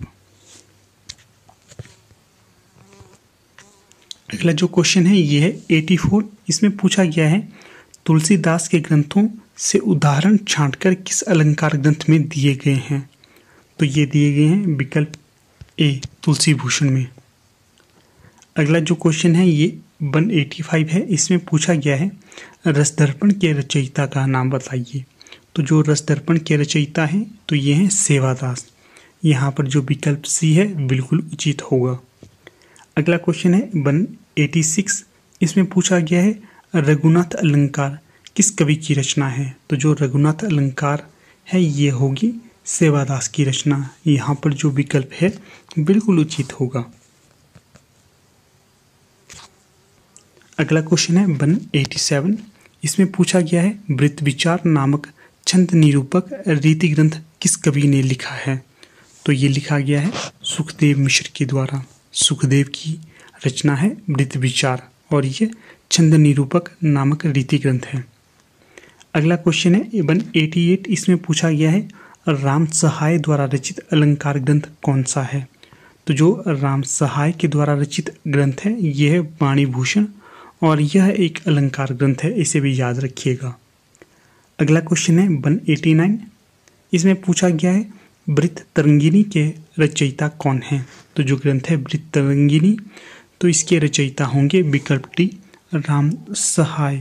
[SPEAKER 1] अगला जो क्वेश्चन है ये है एटी फोर। इसमें पूछा गया है तुलसीदास के ग्रंथों से उदाहरण छांटकर किस अलंकार ग्रंथ में दिए गए हैं? तो ये दिए गए हैं विकल्प ए, तुलसी भूषण में। अगला जो क्वेश्चन है ये वन एटी फाइव है। इसमें पूछा गया है रसदर्पण के रचयिता का नाम बताइए। तो जो रसदर्पण के रचयिता हैं तो ये हैं सेवादास। यहाँ पर जो विकल्प सी है बिल्कुल उचित होगा। अगला क्वेश्चन है वन एटी सिक्स। इसमें पूछा गया है रघुनाथ अलंकार किस कवि की रचना है? तो जो रघुनाथ अलंकार है ये होगी सेवादास की रचना। यहाँ पर जो विकल्प है बिल्कुल उचित होगा। अगला क्वेश्चन है वन एटी सेवन। इसमें पूछा गया है वृत्त विचार नामक छंद निरूपक रीति ग्रंथ किस कवि ने लिखा है? तो ये लिखा गया है सुखदेव मिश्र के द्वारा। सुखदेव की रचना है वृत्त विचार और ये छंद निरूपक नामक रीति ग्रंथ है। अगला क्वेश्चन है वन एटी एट। इसमें पूछा गया है राम सहाय द्वारा रचित अलंकार ग्रंथ कौन सा है? तो जो राम सहाय के द्वारा रचित ग्रंथ है यह है वाणी भूषण और यह एक अलंकार ग्रंथ है, इसे भी याद रखिएगा। अगला क्वेश्चन है वन एटी नाइन। इसमें पूछा गया है वृत्त तरंगिनी के रचयिता कौन हैं? तो जो ग्रंथ है वृत्त तरंगिनी तो इसके रचयिता होंगे विकल्प डी, राम सहाय।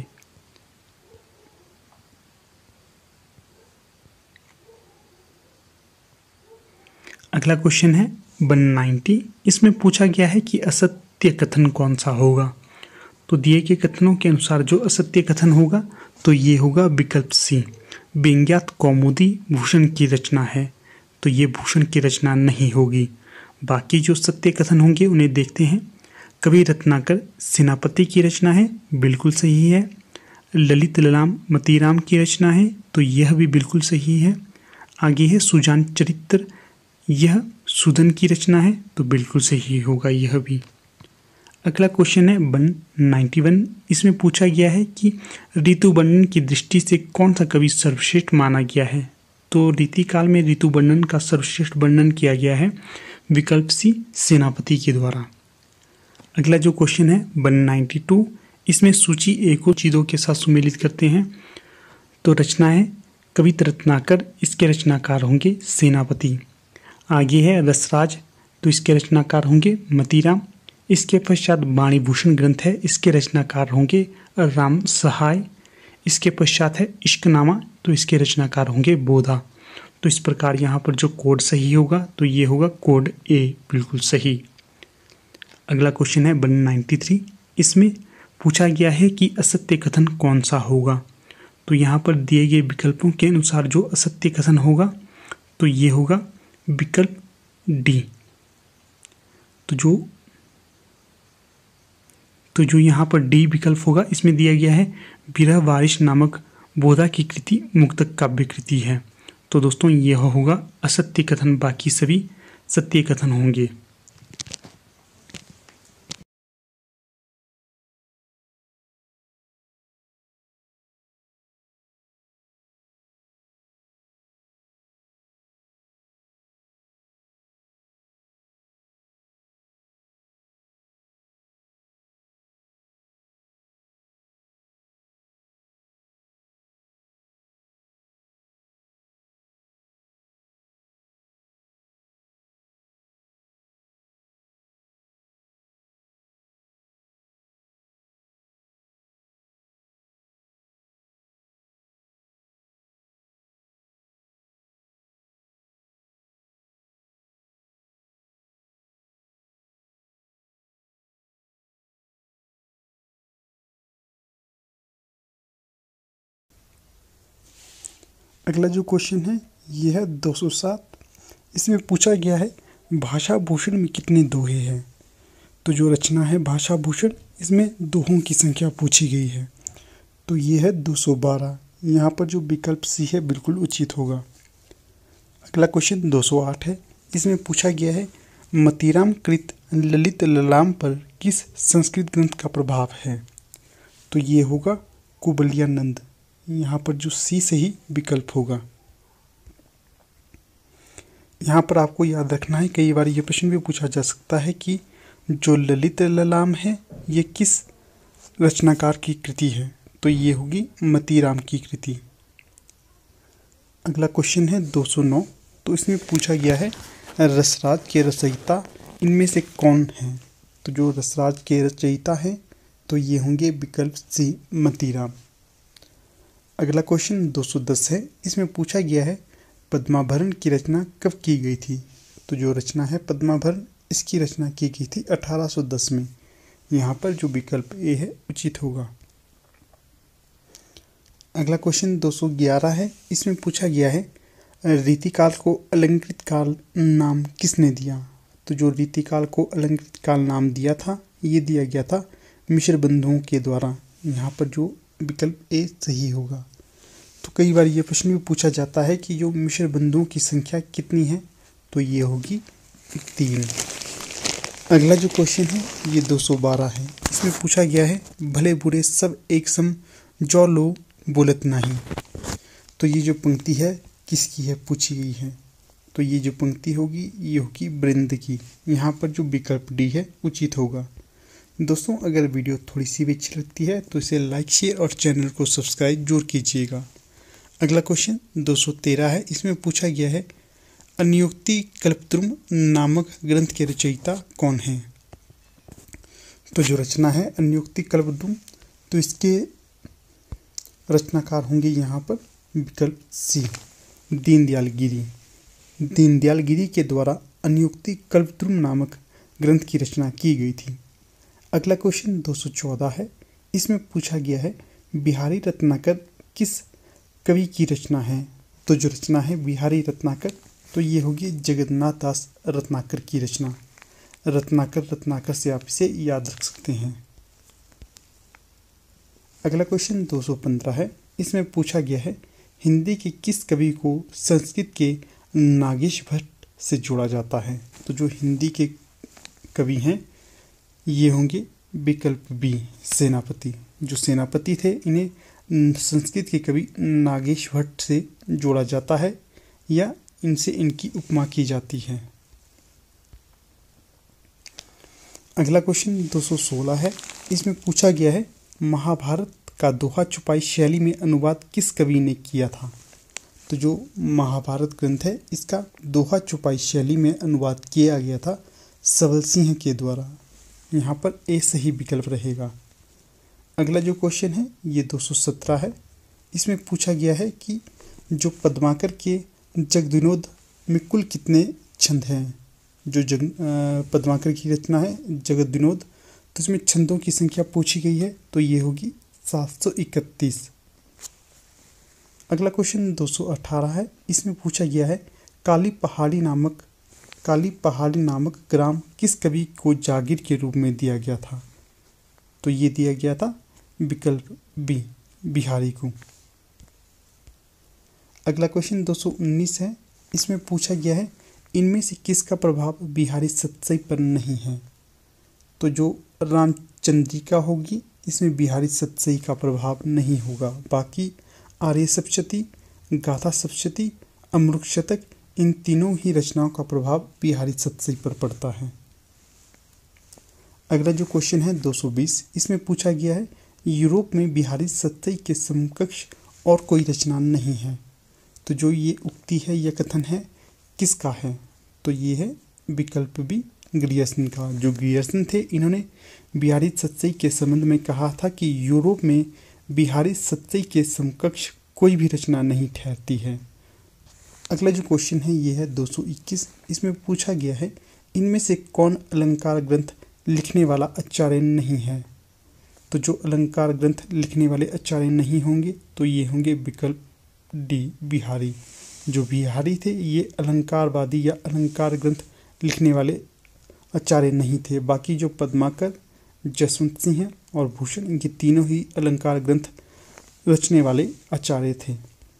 [SPEAKER 1] अगला क्वेश्चन है वन नाइंटी। इसमें पूछा गया है कि असत्य कथन कौन सा होगा? तो दिए गए कथनों के अनुसार जो असत्य कथन होगा तो ये होगा विकल्प सी, व्यंग्यात कौमुदी भूषण की रचना है। तो ये भूषण की रचना नहीं होगी। बाकी जो सत्य कथन होंगे उन्हें देखते हैं। कवि रत्नाकर सेनापति की रचना है, बिल्कुल सही है। ललित ललाम मतीराम की रचना है तो यह भी बिल्कुल सही है। आगे है सुजान चरित्र, यह सूदन की रचना है तो बिल्कुल सही होगा यह भी। अगला क्वेश्चन है वन नाइंटी वन। इसमें पूछा गया है कि ऋतु वर्णन की दृष्टि से कौन सा कवि सर्वश्रेष्ठ माना गया है? तो रीतिकाल में ऋतु वर्णन का सर्वश्रेष्ठ वर्णन किया गया है विकल्प सी, सेनापति के द्वारा। अगला जो क्वेश्चन है वन नाइंटी टू। इसमें सूची ए को चीज़ों के साथ सुमेलित करते हैं। तो रचना है कवित रत्नाकर, इसके रचनाकार होंगे सेनापति। आगे है रसराज तो इसके रचनाकार होंगे मतीराम। इसके पश्चात वाणी भूषण ग्रंथ है, इसके रचनाकार होंगे राम सहाय। इसके पश्चात है इश्कनामा तो इसके रचनाकार होंगे बोधा। तो इस प्रकार यहाँ पर जो कोड सही होगा तो ये होगा कोड ए, बिल्कुल सही। अगला क्वेश्चन है वन नाइंटी थ्री। इसमें पूछा गया है कि असत्य कथन कौन सा होगा? तो यहाँ पर दिए गए विकल्पों के अनुसार जो असत्य कथन होगा तो ये होगा विकल्प डी, तो जो तो जो यहाँ पर डी विकल्प होगा, इसमें दिया गया है विरह वारिश नामक बोधा की कृति मुक्तक काव्य कृति है। तो दोस्तों यह होगा असत्य कथन, बाकी सभी सत्य कथन होंगे। अगला जो क्वेश्चन है ये है दो सौ सात। इसमें पूछा गया है भाषा भूषण में कितने दोहे हैं। तो जो रचना है भाषा भूषण, इसमें दोहों की संख्या पूछी गई है। तो ये है दो सौ बारह। यहाँ पर जो विकल्प सी है बिल्कुल उचित होगा। अगला क्वेश्चन दो सौ आठ है। इसमें पूछा गया है मतीराम कृत ललित ललाम पर किस संस्कृत ग्रंथ का प्रभाव है। तो ये होगा कुबलियानंद। यहाँ पर जो सी सही विकल्प होगा। यहाँ पर आपको याद रखना है, कई बार ये प्रश्न भी पूछा जा सकता है कि जो ललित ललाम है ये किस रचनाकार की कृति है। तो ये होगी मतीराम की कृति। अगला क्वेश्चन है दो सौ नौ। तो इसमें पूछा गया है रसराज के रचयिता इनमें से कौन है। तो जो रसराज के रचयिता हैं तो ये होंगे विकल्प सी मतीराम। अगला क्वेश्चन दो सौ दस है। इसमें पूछा गया है पद्माभरण की रचना कब की गई थी। तो जो रचना है पद्माभरण, इसकी रचना की गई थी अठारह सौ दस में। यहाँ पर जो विकल्प ए है उचित होगा। अगला क्वेश्चन दो सौ ग्यारह है। इसमें पूछा गया है रीतिकाल को अलंकृत काल नाम किसने दिया। तो जो रीतिकाल को अलंकृत काल नाम दिया था ये दिया गया था मिश्र बंधुओं के द्वारा। यहाँ पर जो विकल्प ए सही होगा। तो कई बार ये प्रश्न भी पूछा जाता है कि जो मिश्र बंधुओं की संख्या कितनी है। तो ये होगी तीन। अगला जो क्वेश्चन है ये दो सौ बारह है। इसमें पूछा गया है भले बुरे सब एक सम जो लो बोलत नहीं। तो ये जो पंक्ति है किसकी है पूछी गई है। तो ये जो पंक्ति होगी ये होगी वृंद की। यहाँ पर जो विकल्प डी है उचित होगा। दोस्तों अगर वीडियो थोड़ी सी भी अच्छी लगती है तो इसे लाइक शेयर और चैनल को सब्सक्राइब जरूर कीजिएगा। अगला क्वेश्चन दो सौ तेरह है। इसमें पूछा गया है अनियुक्ति कल्पद्रुम नामक ग्रंथ के रचयिता कौन है। तो जो रचना है अनियुक्ति कल्पद्रुम, तो इसके रचनाकार होंगे यहाँ पर विकल्प सी दीनदयाल गिरी। दीनदयाल गिरी के द्वारा अनियुक्ति कल्पद्रुम नामक ग्रंथ की रचना की गई थी। अगला क्वेश्चन दो सौ चौदह है। इसमें पूछा गया है बिहारी रत्नाकर किस कवि की रचना है। तो जो रचना है बिहारी रत्नाकर, तो ये होगी जगन्नाथ दास रत्नाकर की रचना। रत्नाकर रत्नाकर से आप इसे याद रख सकते हैं। अगला क्वेश्चन दो सौ पंद्रह है। इसमें पूछा गया है हिंदी के किस कवि को संस्कृत के नागेश भट्ट से जोड़ा जाता है। तो जो हिंदी के कवि हैं ये होंगे विकल्प बी सेनापति। जो सेनापति थे इन्हें संस्कृत के कवि नागेश भट्ट से जोड़ा जाता है या इनसे इनकी उपमा की जाती है। अगला क्वेश्चन दो सौ सोलह है। इसमें पूछा गया है महाभारत का दोहा छुपाई शैली में अनुवाद किस कवि ने किया था। तो जो महाभारत ग्रंथ है इसका दोहा छुपाई शैली में अनुवाद किया गया था सबल सिंह के द्वारा। यहाँ पर ए सही विकल्प रहेगा। अगला जो क्वेश्चन है ये दो सौ सत्रह है। इसमें पूछा गया है कि जो पद्माकर के जगविनोद में कुल कितने छंद हैं। जो जग पद्माकर की रचना है जगविनोद, तो इसमें छंदों की संख्या पूछी गई है। तो ये होगी सात सौ इकतीस। अगला क्वेश्चन दो सौ अठारह है। इसमें पूछा गया है काली पहाड़ी नामक काली पहाड़ी नामक ग्राम किस कवि को जागीर के रूप में दिया गया था? तो ये दिया गया था विकल्प बी, बिहारी को। अगला क्वेश्चन दो सौ उन्नीस है। इसमें पूछा गया है इनमें से किसका प्रभाव बिहारी सतसई पर नहीं है? तो जो रामचंद्रिका होगी इसमें बिहारी सतसई का प्रभाव नहीं होगा। बाकी आर्य सप्तशती, गाथा सप्तशती, अमृत शतक, इन तीनों ही रचनाओं का प्रभाव बिहारी सतसई पर पड़ता है। अगला जो क्वेश्चन है दो सौ बीस, इसमें पूछा गया है यूरोप में बिहारी सतसई के समकक्ष और कोई रचना नहीं है। तो जो ये उक्ति है, यह कथन है, किसका है? तो ये है विकल्प बी, ग्रियर्सन का। जो ग्रियर्सन थे इन्होंने बिहारी सतसई के संबंध में कहा था कि यूरोप में बिहारी सतसई के समकक्ष कोई भी रचना नहीं ठहरती है। अगला जो क्वेश्चन है ये है दो सौ इक्कीस। इसमें पूछा गया है इनमें से कौन अलंकार ग्रंथ लिखने वाला आचार्य नहीं है? तो जो अलंकार ग्रंथ लिखने वाले आचार्य नहीं होंगे तो ये होंगे विकल्प डी, बिहारी। जो बिहारी थे ये अलंकारवादी या अलंकार ग्रंथ लिखने वाले आचार्य नहीं थे। बाकी जो पद्माकर, जसवंत सिंह और भूषण, ये तीनों ही अलंकार ग्रंथ रचने वाले आचार्य थे।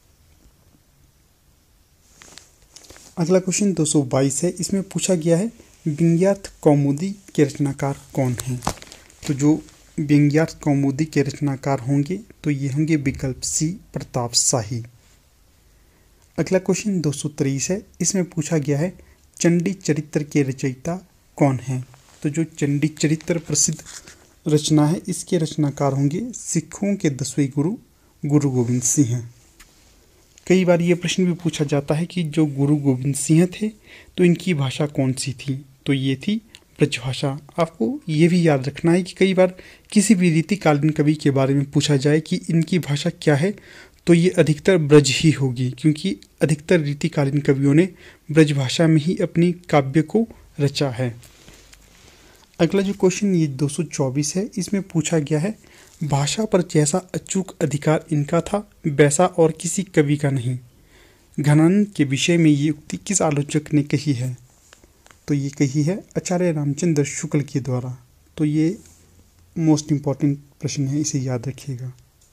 [SPEAKER 1] अगला क्वेश्चन दो सौ बाईस है। इसमें पूछा गया है व्यंग्यार्थ कौमुदी के रचनाकार कौन हैं? तो जो व्यंग्यार्थ कौमुदी के रचनाकार होंगे तो ये होंगे विकल्प सी, प्रताप शाही। अगला क्वेश्चन दो सौ तेईस है। इसमें पूछा गया है चंडी चरित्र के रचयिता कौन है? तो जो चंडी चरित्र प्रसिद्ध रचना है इसके रचनाकार होंगे सिखों के दसवें गुरु गुरु गोविंद सिंह हैं। कई बार ये प्रश्न भी पूछा जाता है कि जो गुरु गोविंद सिंह थे तो इनकी भाषा कौन सी थी? तो ये थी ब्रजभाषा। आपको ये भी याद रखना है कि कई बार किसी भी रीतिकालीन कवि के बारे में पूछा जाए कि इनकी भाषा क्या है तो ये अधिकतर ब्रज ही होगी, क्योंकि अधिकतर रीतिकालीन कवियों ने ब्रजभाषा में ही अपनी काव्य को रचा है। अगला जो क्वेश्चन ये दो सौ चौबीस है। इसमें पूछा गया है भाषा पर जैसा अचूक अधिकार इनका था वैसा और किसी कवि का नहीं। घनानंद के विषय में ये उक्ति किस आलोचक ने कही है? तो ये कही है आचार्य रामचंद्र शुक्ल के द्वारा। तो ये मोस्ट इम्पॉर्टेंट प्रश्न है, इसे याद रखिएगा।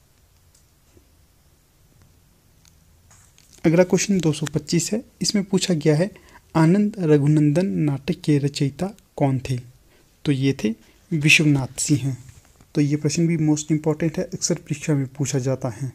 [SPEAKER 1] अगला क्वेश्चन दो सौ पच्चीस है। इसमें पूछा गया है आनंद रघुनंदन नाटक के रचयिता कौन थे? तो ये थे विश्वनाथ सिंह। तो ये प्रश्न भी मोस्ट इम्पॉर्टेंट है, अक्सर परीक्षा में पूछा जाता है।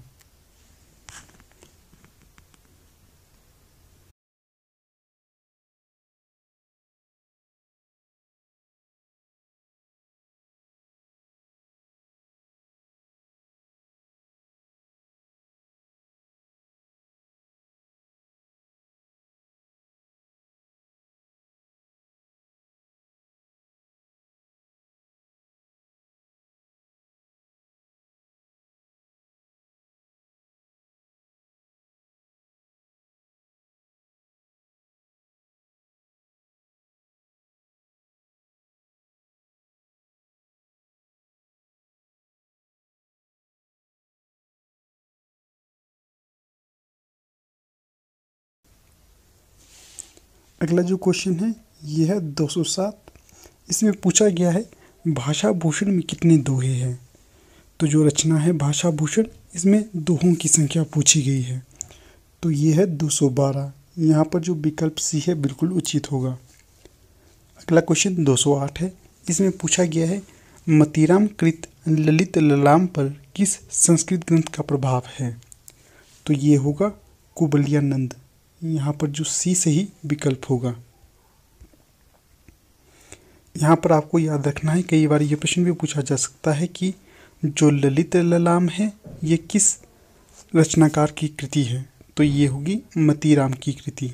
[SPEAKER 1] अगला जो क्वेश्चन है ये है दो सौ सात। इसमें पूछा गया है भाषा भूषण में कितने दोहे हैं? तो जो रचना है भाषा भूषण, इसमें दोहों की संख्या पूछी गई है। तो ये है दो सौ बारह। यहाँ पर जो विकल्प सी है बिल्कुल उचित होगा। अगला क्वेश्चन दो सौ आठ है। इसमें पूछा गया है मतीराम कृत ललित ललाम पर किस संस्कृत ग्रंथ का प्रभाव है? तो ये होगा कुबलियानंद। यहाँ पर जो सी सही विकल्प होगा। यहाँ पर आपको याद रखना है, कई बार ये प्रश्न भी पूछा जा सकता है कि जो ललित ललाम है ये किस रचनाकार की कृति है? तो ये होगी मतीराम की कृति।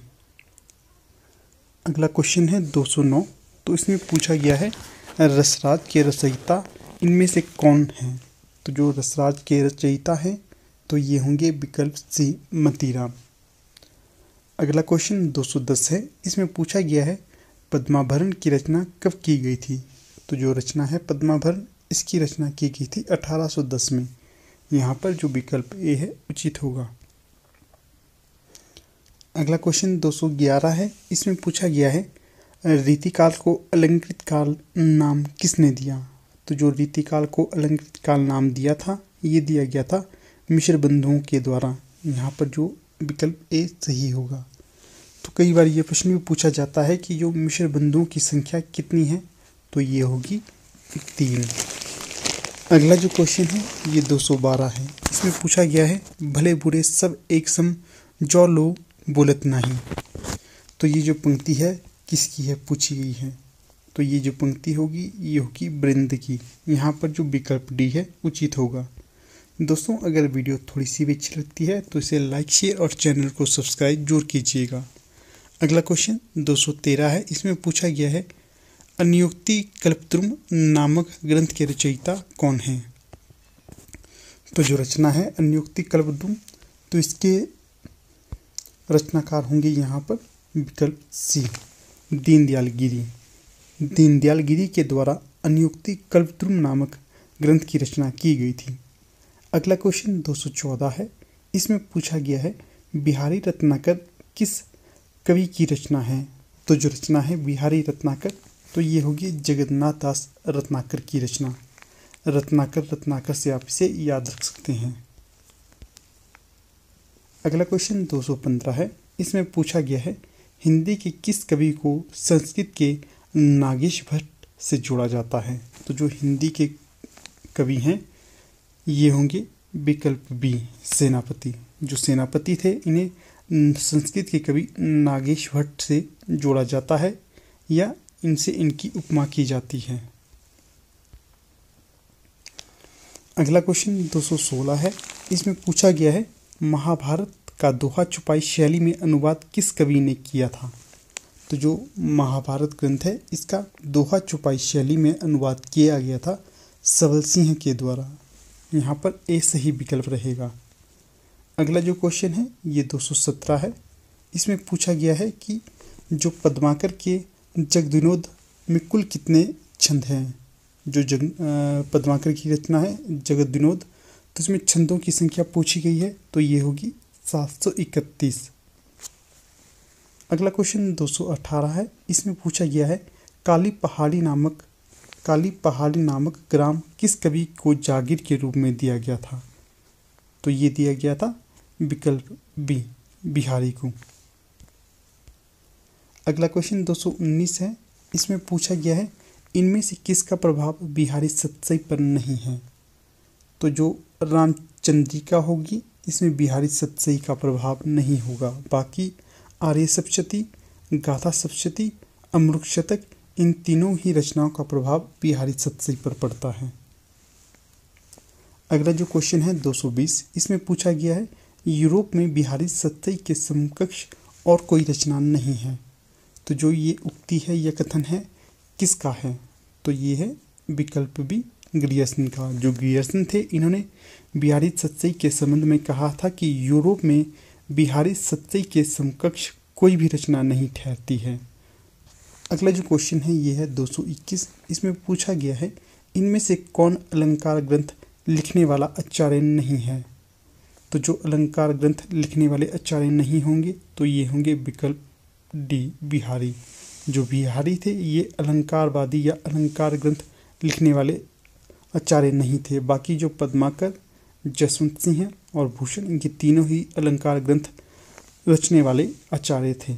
[SPEAKER 1] अगला क्वेश्चन है दो सौ नौ। तो इसमें पूछा गया है रसराज के रचयिता इनमें से कौन है? तो जो रसराज के रचयिता हैं तो ये होंगे विकल्प सी, मतीराम। अगला क्वेश्चन दो सौ दस है। इसमें पूछा गया है पद्माभरण की रचना कब की गई थी? तो जो रचना है पद्माभरण, इसकी रचना की गई थी अठारह सौ दस में। यहाँ पर जो विकल्प ए है उचित होगा। अगला क्वेश्चन दो सौ ग्यारह है। इसमें पूछा गया है रीतिकाल को अलंकृत काल नाम किसने दिया? तो जो रीतिकाल को अलंकृत काल नाम दिया था, ये दिया गया था मिश्र बंधुओं के द्वारा। यहाँ पर जो विकल्प ए सही होगा। तो कई बार ये प्रश्न भी पूछा जाता है कि जो मिश्र बंधुओं की संख्या कितनी है, तो ये होगी तीन। अगला जो क्वेश्चन है ये दो सौ बारह है। इसमें पूछा गया है भले बुरे सब एक सम जो लो बोलत नहीं। तो ये जो पंक्ति है किसकी है पूछी गई है? तो ये जो पंक्ति होगी ये होगी वृंद की। यहाँ पर जो विकल्प डी है उचित होगा। दोस्तों, अगर वीडियो थोड़ी सी भी अच्छी लगती है तो इसे लाइक शेयर और चैनल को सब्सक्राइब जरूर कीजिएगा। अगला क्वेश्चन दो सौ तेरह है। इसमें पूछा गया है अनियुक्ति कल्पद्रुम नामक ग्रंथ के रचयिता कौन है? तो जो रचना है अनियुक्ति कल्पद्रुम, तो इसके रचनाकार होंगे यहाँ पर विकल्प सी दीनदयाल गिरी। दीनदयाल गिरी के द्वारा अनियुक्ति कल्पद्रुम नामक ग्रंथ की रचना की गई थी। अगला क्वेश्चन दो सौ चौदह है। इसमें पूछा गया है बिहारी रत्नाकर किस कवि की रचना है? तो जो रचना है बिहारी रत्नाकर, तो ये होगी जगन्नाथ दास रत्नाकर की रचना। रत्नाकर रत्नाकर से आप इसे याद रख सकते हैं। अगला क्वेश्चन दो सौ पंद्रह है। इसमें पूछा गया है हिंदी के किस कवि को संस्कृत के नागेश भट्ट से जोड़ा जाता है? तो जो हिंदी के कवि हैं ये होंगे विकल्प बी सेनापति। जो सेनापति थे इन्हें संस्कृत के कवि नागेश भट्ट से जोड़ा जाता है या इनसे इनकी उपमा की जाती है। अगला क्वेश्चन दो सौ सोलह है। इसमें पूछा गया है महाभारत का दोहा छुपाई शैली में अनुवाद किस कवि ने किया था? तो जो महाभारत ग्रंथ है इसका दोहा छुपाई शैली में अनुवाद किया गया था सबल सिंह के द्वारा। यहाँ पर ए सही विकल्प रहेगा। अगला जो क्वेश्चन है ये दो सौ सत्रह है। इसमें पूछा गया है कि जो पद्माकर के जगविनोद में कुल कितने छंद हैं? जो जग पद्माकर की रचना है जगविनोद, तो इसमें छंदों की संख्या पूछी गई है, तो ये होगी सात सौ इकतीस। अगला क्वेश्चन दो सौ अठारह है। इसमें पूछा गया है काली पहाड़ी नामक काली पहाड़ी नामक ग्राम किस कवि को जागीर के रूप में दिया गया था? तो ये दिया गया था विकल्प बी बिहारी को। अगला क्वेश्चन दो सौ उन्नीस है। इसमें पूछा गया है इनमें से किसका प्रभाव बिहारी सतसई पर नहीं है? तो जो रामचंद्रिका होगी इसमें बिहारी सतसई का प्रभाव नहीं होगा। बाकी आर्य सप्तशती, गाथा सप्तशती, अमृत शतक, इन तीनों ही रचनाओं का प्रभाव बिहारी सतसई पर पड़ता है। अगला जो क्वेश्चन है दो सौ बीस। इसमें पूछा गया है यूरोप में बिहारी सतसई के समकक्ष और कोई रचना नहीं है। तो जो ये उक्ति है यह कथन है किसका है? तो ये है विकल्प बी ग्रियर्सन का। जो ग्रियर्सन थे इन्होंने बिहारी सतसई के संबंध में कहा था कि यूरोप में बिहारी सतसई के समकक्ष कोई भी रचना नहीं ठहरती है। अगला जो क्वेश्चन है ये है दो सौ इक्कीस। इसमें पूछा गया है इनमें से कौन अलंकार ग्रंथ लिखने वाला आचार्य नहीं है? तो जो अलंकार ग्रंथ लिखने वाले आचार्य नहीं होंगे तो ये होंगे विकल्प डी बिहारी। जो बिहारी थे ये अलंकारवादी या अलंकार ग्रंथ लिखने वाले आचार्य नहीं थे। बाकी जो पद्माकर, जसवंत सिंह और भूषण, ये तीनों ही अलंकार ग्रंथ रचने वाले आचार्य थे।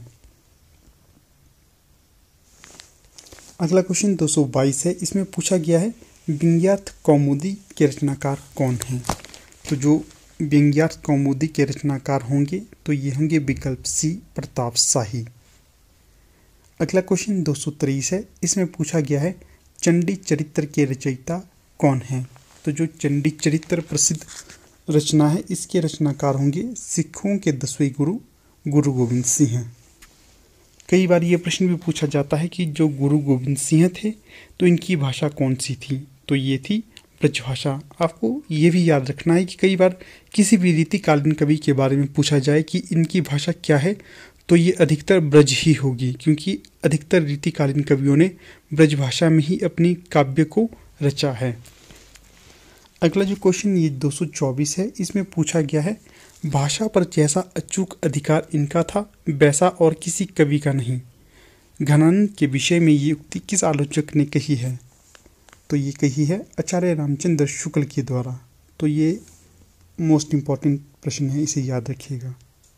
[SPEAKER 1] अगला क्वेश्चन दो सौ बाईस है। इसमें पूछा गया है व्यंग्यार्थ कौमुदी के रचनाकार कौन हैं? तो जो व्यंग्यार्थ कौमुदी के रचनाकार होंगे तो ये होंगे विकल्प सी प्रताप शाही। अगला क्वेश्चन दो सौ तेईस है। इसमें पूछा गया है चंडी चरित्र के रचयिता कौन हैं? तो जो चंडी चरित्र प्रसिद्ध रचना है इसके रचनाकार होंगे सिखों के दसवें गुरु गुरु गोविंद सिंह। कई बार ये प्रश्न भी पूछा जाता है कि जो गुरु गोविंद सिंह थे तो इनकी भाषा कौन सी थी? तो ये थी ब्रजभाषा। आपको ये भी याद रखना है कि कई बार किसी भी रीतिकालीन कवि के बारे में पूछा जाए कि इनकी भाषा क्या है तो ये अधिकतर ब्रज ही होगी, क्योंकि अधिकतर रीतिकालीन कवियों ने ब्रजभाषा में ही अपनी काव्य को रचा है। अगला जो क्वेश्चन ये दो सौ चौबीस है। इसमें पूछा गया है भाषा पर जैसा अचूक अधिकार इनका था वैसा और किसी कवि का नहीं। घनानंद के विषय में ये उक्ति किस आलोचक ने कही है? तो ये कही है आचार्य रामचंद्र शुक्ल के द्वारा। तो ये मोस्ट इम्पॉर्टेंट प्रश्न है, इसे याद रखिएगा।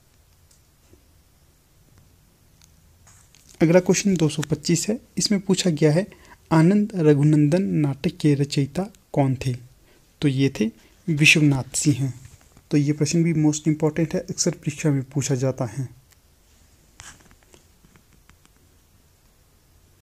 [SPEAKER 1] अगला क्वेश्चन दो सौ पच्चीस है। इसमें पूछा गया है आनंद रघुनंदन नाटक के रचयिता कौन थे? तो ये थे विश्वनाथ सिंह। तो ये प्रश्न भी मोस्ट इम्पॉर्टेंट है, अक्सर परीक्षा में पूछा जाता है।